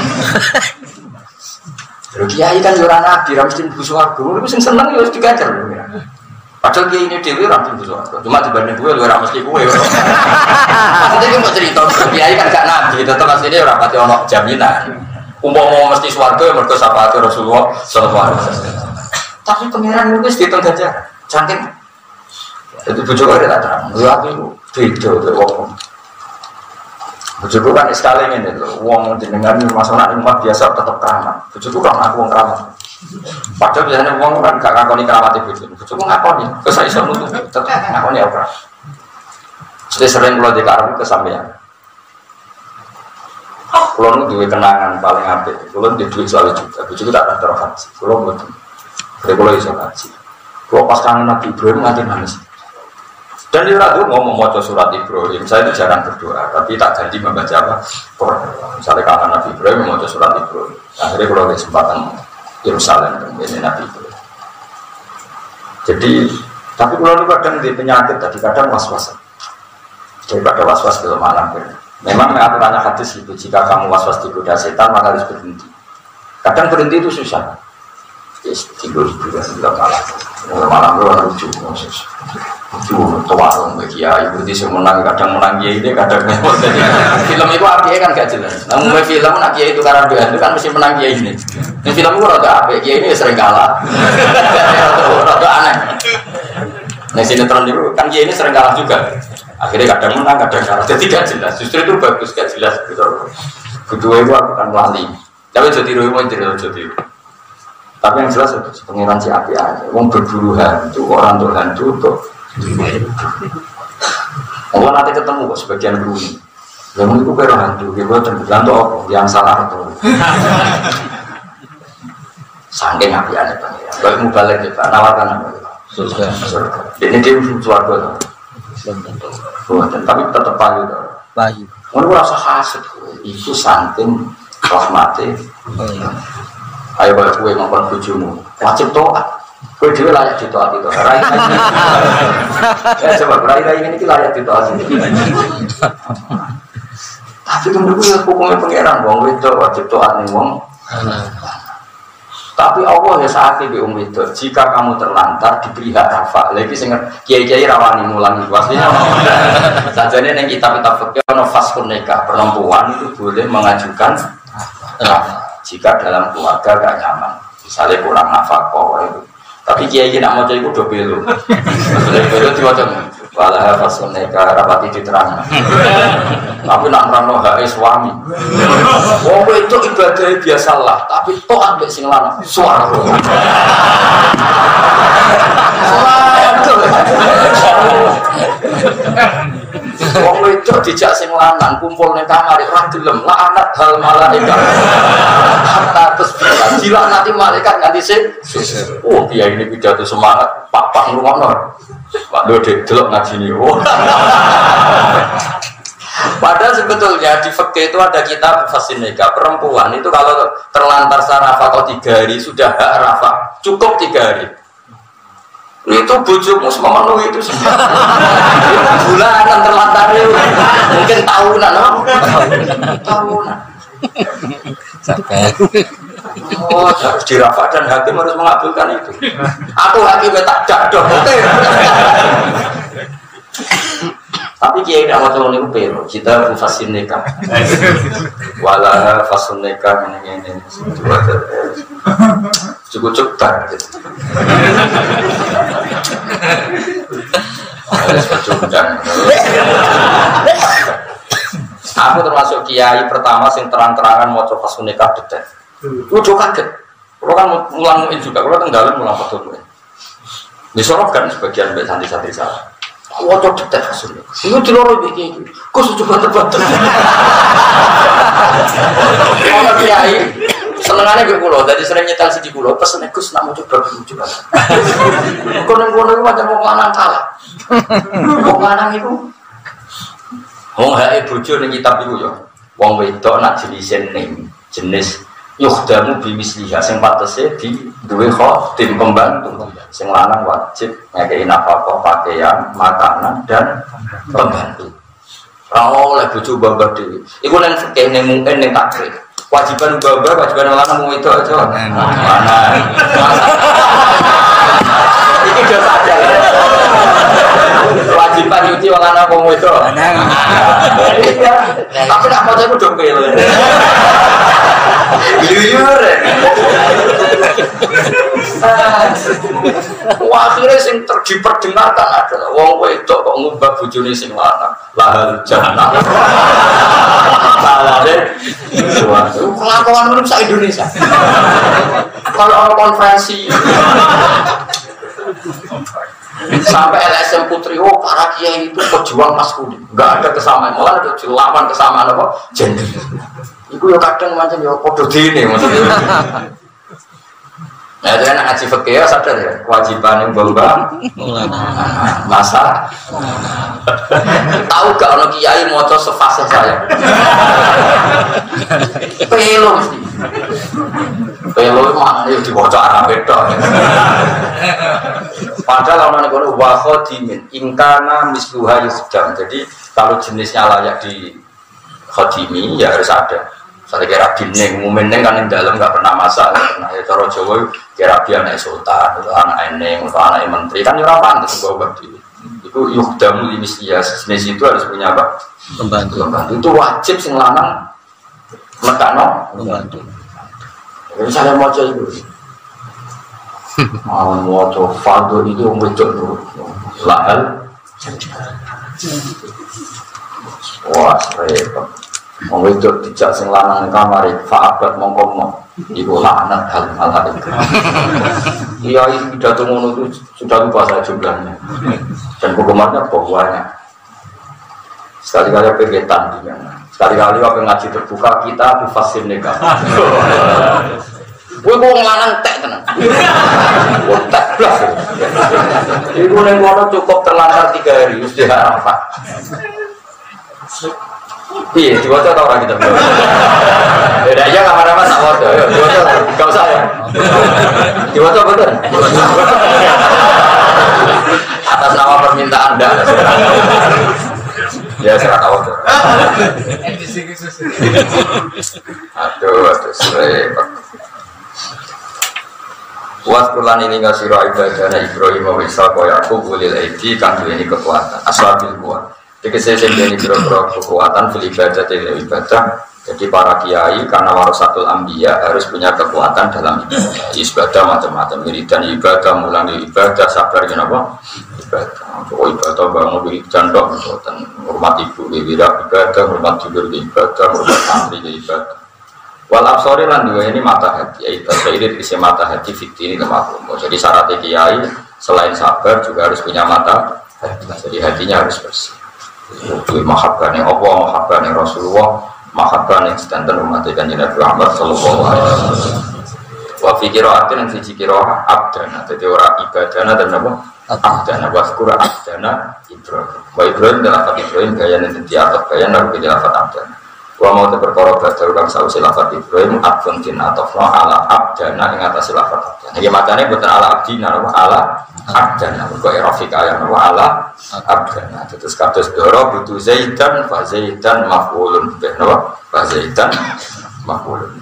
Terus kiai kan jualan nabi, ramstin buswargo, lu mesti seneng ya harus diganjar pengiran. Padahal kiai ini dewi ramstin buswargo, cuma dibanding gue lu ramstin gue. Maksudnya gue mau cerita, kiai kan gak nabi, tetap aslinya rapati ono jaminan. Umpama mesti swarga mergo syafaat Rasulullah sallallahu alaihi wasallam. Tapi pangeran itu dihitung saja, cantik. Itu bujuk ada tak terang. Lu aku beda tuh wong. Bujuk kan sekali ini loh. Wong jenengan masalah rumah biasa tetap keramat. Bujuk kan aku wong keramat. Padahal biasanya wong kan gak ngakoni keramat itu. Bujuk ngakoni. Kesai iso nutup tetap ngakoni apa? Sudah sering kalau dikarep kesampaian. Kulo nu duwe kenangan paling apik. Kulo duwe duit selalu juga. Bujuk tak ada terhaji. Kulo mboten. Kalau iso ngaji, kalau pas kangen Nabi Ibrahim nganti nangis. Dan di radio ngomong mau surat Ibrahim, saya itu jarang berdoa, tapi tak janji membaca apa. Misalnya kangen Nabi Ibrahim mau surat Ibrahim, akhirnya kalau ada kesempatan Yerusalem ini Nabi Ibrahim. Jadi, tapi kalau kadang di penyakit, tadi kadang was-wasan. Daripada was-was ke malam. Memang aturannya hadis itu, jika kamu was-was digoda setan maka harus berhenti. Kadang berhenti itu susah. Yes, tidur juga tidak malam. Malam itu orang lucu, lucu, tua orang bagi ya. Ibu itu menang, kadang menang dia ini, kadang menang. Film itu api kan gak jelas. Namun film nak dia itu karena dia itu kan mesti menang dia ini. Ini film itu rada api, dia ini sering kalah. Rada aneh. Nah sinetron itu kan dia ini sering kalah juga. Akhirnya kadang menang, kadang kalah. Jadi gak jelas. Justru itu bagus, gak jelas. Kedua itu aku kan wali. Tapi jadi ruh mau jadi jadi. Tapi yang jelas itu pengiran si api aja. Wong berburu hantu, orang tuh hantu tuh. Orang nanti ketemu kok sebagian rumi. Yang itu kira hantu, dia buat tenggelam tuh apa? Yang salah atau? Saking apiane pangeran. Kalau mau balik kita nawarkan apa? Surga. Surga. Ini dia suarga. Belum tentu. Tapi tetap payu. Payu. Mau rasa hasad. Itu saking rahmati. Oh iya. Ayo kalau kue ngomong bujumu, wajib toat. Kue juga layak ditoat itu. Rai rai. Ya coba rai rai ini layak ditoat. Tapi kemudian gue hukumnya pangeran, wong itu wajib toat nih wong. Tapi Allah ya saat ini um itu, jika kamu terlantar diberi hak rafa, lagi sehingga kiai-kiai rawani mulang itu aslinya. Sajanya yang kitab-kitab fikih ono faskun nikah, perempuan itu boleh mengajukan rafa jika dalam keluarga gak nyaman, misalnya kurang nafkah itu. Tapi kiai tidak mau jadi kudo belu, belu diwajib. Walah faskun nikah rapati diterang. Tapi nak nerangno hak suami. Wong itu ibadah biasalah, tapi toat mbek sing lanang suara. Wong itu dijak sing lanang kumpul ning kamar ora gelem, laknat hal malaikat. Hatta tasbih. Jila nanti malaikat nganti sing. Oh, kiai ini pidato semangat, pak-pak ngrungokno. Pak Dode delok ngajine. Padahal sebetulnya di fikih itu ada kitab fasin nikah. Perempuan itu kalau terlantar sarafah atau tiga hari sudah hak rafah, cukup tiga hari. Itu bojomu memenuhi itu semua. Itu bulanan terlantar itu. Mungkin tahunan, no? Tahunan. Oh, harus dirafah dan hakim harus mengabulkan itu. Aku hakimnya tak dadoh. Tapi kiai tidak mau tolong itu pero kita fasin nikah, walah fasun nikah ini ini cukup cepat. Aku termasuk kiai pertama sing terang-terangan mau coba fasun nikah detail. Udah kaget, kalau kan mulangin juga, kalau tenggalan mulang betul. Disorotkan sebagian baik santri-santri salah. Wajah detek hasilnya. Ini di lorong begini. Kau sudah banter-banter. Kalau kiai senengannya gue pulau. Dari sering nyetel sidi pulau. Pesennya Gus nak mau coba coba. Kau nengkono itu macam mau lanang kalah. Mau lanang itu. Mau hai bojo ning kitab itu ya. Wong wedok nak jenisin ning jenis yukhdamu bimisliha sing patese di duwe khadim pembantu. Sing lanang wajib ngekei nafkah, pakaian, makanan dan pembantu. Ora oleh bojo mbah dhewe. Iku nang fikih ning mungkin ning takrif. Kewajiban mbah, kewajiban lanang mung itu aja. Mana? Iki dosa aja. Kewajiban nyuci wong lanang mung itu. Tapi nak maca iku do pelo. Jujur. Akhirnya sing terdiperdengarkan adalah wong wedok kok ngubah bojone sing lanang. Lahal jannah. Salah deh. Suatu kelakuan menurut sak Indonesia. Kalau orang konferensi sampai L S M Putri, oh para kiai itu pejuang maskulin, nggak ada kesamaan, malah ada lawan kesamaan apa gender. Iku yo kadang macam yo podo dene maksudnya. Nah, itu kan ngaji fikih sadar ya, kewajiban yang bangga masa. Tahu gak ono kiai maca sefase saya. Pelo mesti. Pelo mah yo diwaca Arab beda. Padahal ana niku wa khadimin ingkana misluha yusdam. Jadi kalau jenisnya layak di khadimi ya harus ada. Saya kira bintang, mumeneng kan yang dalam nggak pernah masak, nggak pernah ya cara Jawa kira dia anak sultan, atau anak eneng, atau anak menteri kan orang pantas bawa bagi. Itu yukdamu limislia, jenis itu harus punya apa? Pembantu. Pembantu itu wajib sing lanang mekano Pembantu. Misalnya mau coba itu, mau mau coba fardo itu wedok dulu, lahal. Wah repot. Wong wedok dijak sing lanang kamar fa'abat mongko mong iku laknat hal hal itu. Iya ini pidato ngono itu sudah lupa saya jumlahnya dan penggemarnya banyak. Sekali-kali pegetan di mana. Sekali-kali apa ngaji terbuka kita fasil nikah. Kowe kok nglanang tek tenan. Wong tek blas. Iku ning kono cukup terlantar tiga hari wis di Arafah. Iya, diwaca tau orang kita. Beda aja kamar-kamar tak waca. Ayo diwaca, enggak usah ya. Diwaca betul. Atas nama permintaan Anda. Ya serah tahu tuh. Aduh, aduh, repot. Buat kulan ini nggak siro ibadahnya Ibrahim wa Ishaq wa Yaqub ulil aidi kan ini kekuatan aswabil kuat. Jadi saya sendiri biro-biro kekuatan fil ibadah tidak ibadah. Jadi para kiai karena warasatul anbiya harus punya kekuatan dalam ibadah. Ibadah macam-macam, wiridan ibadah, mulangi ibadah, sabar kenapa? Ibadah. Oh ibadah bangun di jandok, hormat ibu ibadah, ibadah, hormat tidur ibadah, hormat santri ibadah. Wal absori lan dua ini mata hati. Ibadah ini bisa mata hati fikti ini lemah. Jadi syarat kiai selain sabar juga harus punya mata hati. Jadi hatinya harus bersih. Itu mahabbah yang Allah, mahabbah yang Rasulullah, mahabbah yang sedanten umat Nabi Muhammad sallallahu alaihi wasallam. Wa fi qira'atin lan fi qira'ah abdana. Jadi orang ibadana dan apa? Abdana wa zkura abdana Ibrahim. Wa Ibrahim dalam lafaz Ibrahim gaya yang di atas gaya naruh di lafaz abdana. Wa mau perkara badal kang sawise lafaz Ibrahim abdun tin atafna ala abdana ing atas lafaz abdana. Iki makane boten ala abdina ala abdana kok erafika yang wa ala abdana. Terus kados doro butuh zaidan fa zaidan maf'ulun bih napa? Fa zaidan maf'ulun.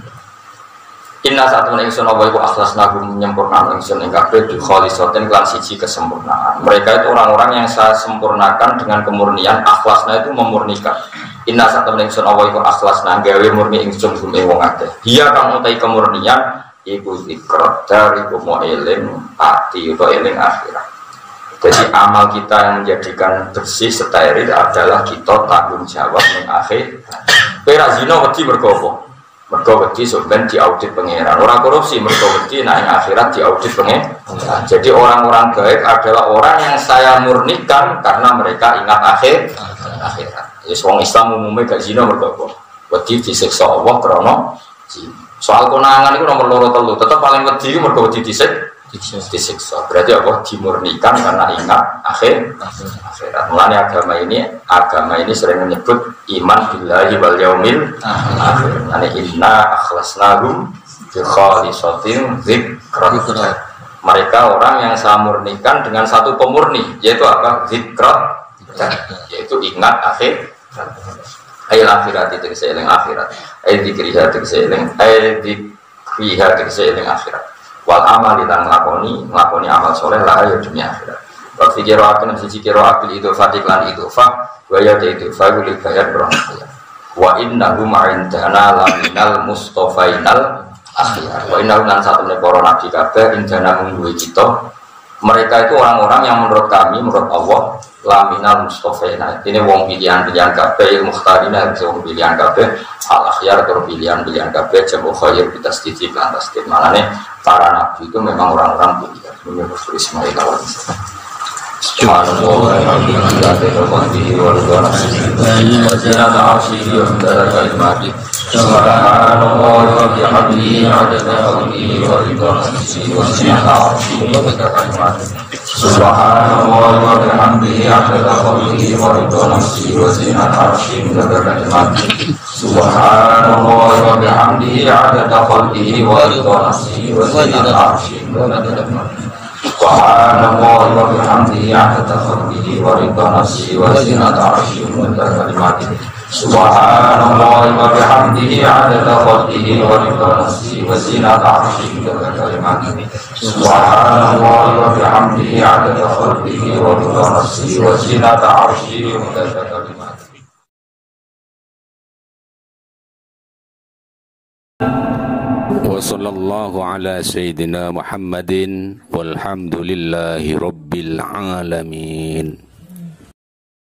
Inna satu mening sun wa iku akhlasna gum menyempurnakan ingsun ing kabeh di khalisatin kelan siji kesempurnaan. Mereka itu orang-orang yang saya sempurnakan dengan kemurnian. Akhlasna itu memurnikan. Inna satu mening sun wa iku akhlasna gawe murni ingsun gum ing wong akeh. Dia kang utai kemurnian iku zikr dari kumo eling ati utawa eling akhirat. Jadi amal kita yang menjadikan bersih steril adalah kita tanggung jawab ning akhir. Kowe ra zina wedi mergo apa? Mergo wedi sampeyan diaudit pangeran. Orang korupsi mergo wedi nek akhirat diaudit pangeran. Jadi orang-orang baik adalah orang yang saya murnikan karena mereka ingat akhir akhirat. Ya wong Islam umumnya gak zina mergo apa? Wedi disiksa Allah krana zina. Soal konangan itu nomor loro telu, tetap paling wedi itu mergo wedi disik, disiksa. Berarti apa? Dimurnikan karena ingat akhir akhirat. Mulanya agama ini, agama ini sering menyebut iman billahi wal yaumil akhir. Ane inna akhlasnahum bi khalisatin dzikra. Mereka orang yang saya murnikan dengan satu pemurni, yaitu apa? Dzikra, yaitu ingat akhir. Ayat akhirat itu seeling akhirat, ayat dikriha itu seeling, ayat dikriha itu seeling akhirat. Wal amal kita ngelakoni, ngelakoni amal soleh lah ya dunia akhirat. Waktu kira aku nanti kira aku itu fatiklan itu fa, gaya itu fa guli bayar berangkat. Wa innahu ma'indana laminal mustofainal akhirat. Wa innahu nan satu neporo nabi kabe indana menggui kita. Mereka itu orang-orang yang menurut kami, menurut Allah laminal mustofaina. Ini wong pilihan-pilihan kabeh, mukhtarina bisa wong pilihan kabeh, al akhyar atau pilihan-pilihan kabeh, jamu khair kita sedikit lantas sedikit. Maknanya para nabi itu memang orang-orang pilihan. Ini Rasul Ismail lawan. Subhanallah walhamdulillah wa bihi wa wa zinata arsyihi wa midada kalimatihi. Subhanallah wa bihamdihi adada khalqihi wa ridha nafsihi wa zinata arsyihi wa midada kalimatihi. Subhanallah wa bihamdihi adada khalqihi wa ridha nafsihi wa zinata arsyihi wa midada kalimatihi. Subhanallah wa bihamdihi adada khalqihi wa ridha nafsihi wa zinata arsyihi wa midada kalimatihi. Subhanallah wa bihamdihi adada khalqihi wa ridha nafsihi wa zinata arsyihi wa midada kalimatihi. Subhanallah wa bihamdihi adada khalqihi wa ridha nafsihi wa zinata arsyihi wa midada kalimatihi. Subhanallah wa bihamdihi adada khalqihi wa ridha nafsihi wa zinata arsyihi wa midada kalimatihi. Wa sallallahu ala sayyidina Muhammadin walhamdulillahi rabbil alamin.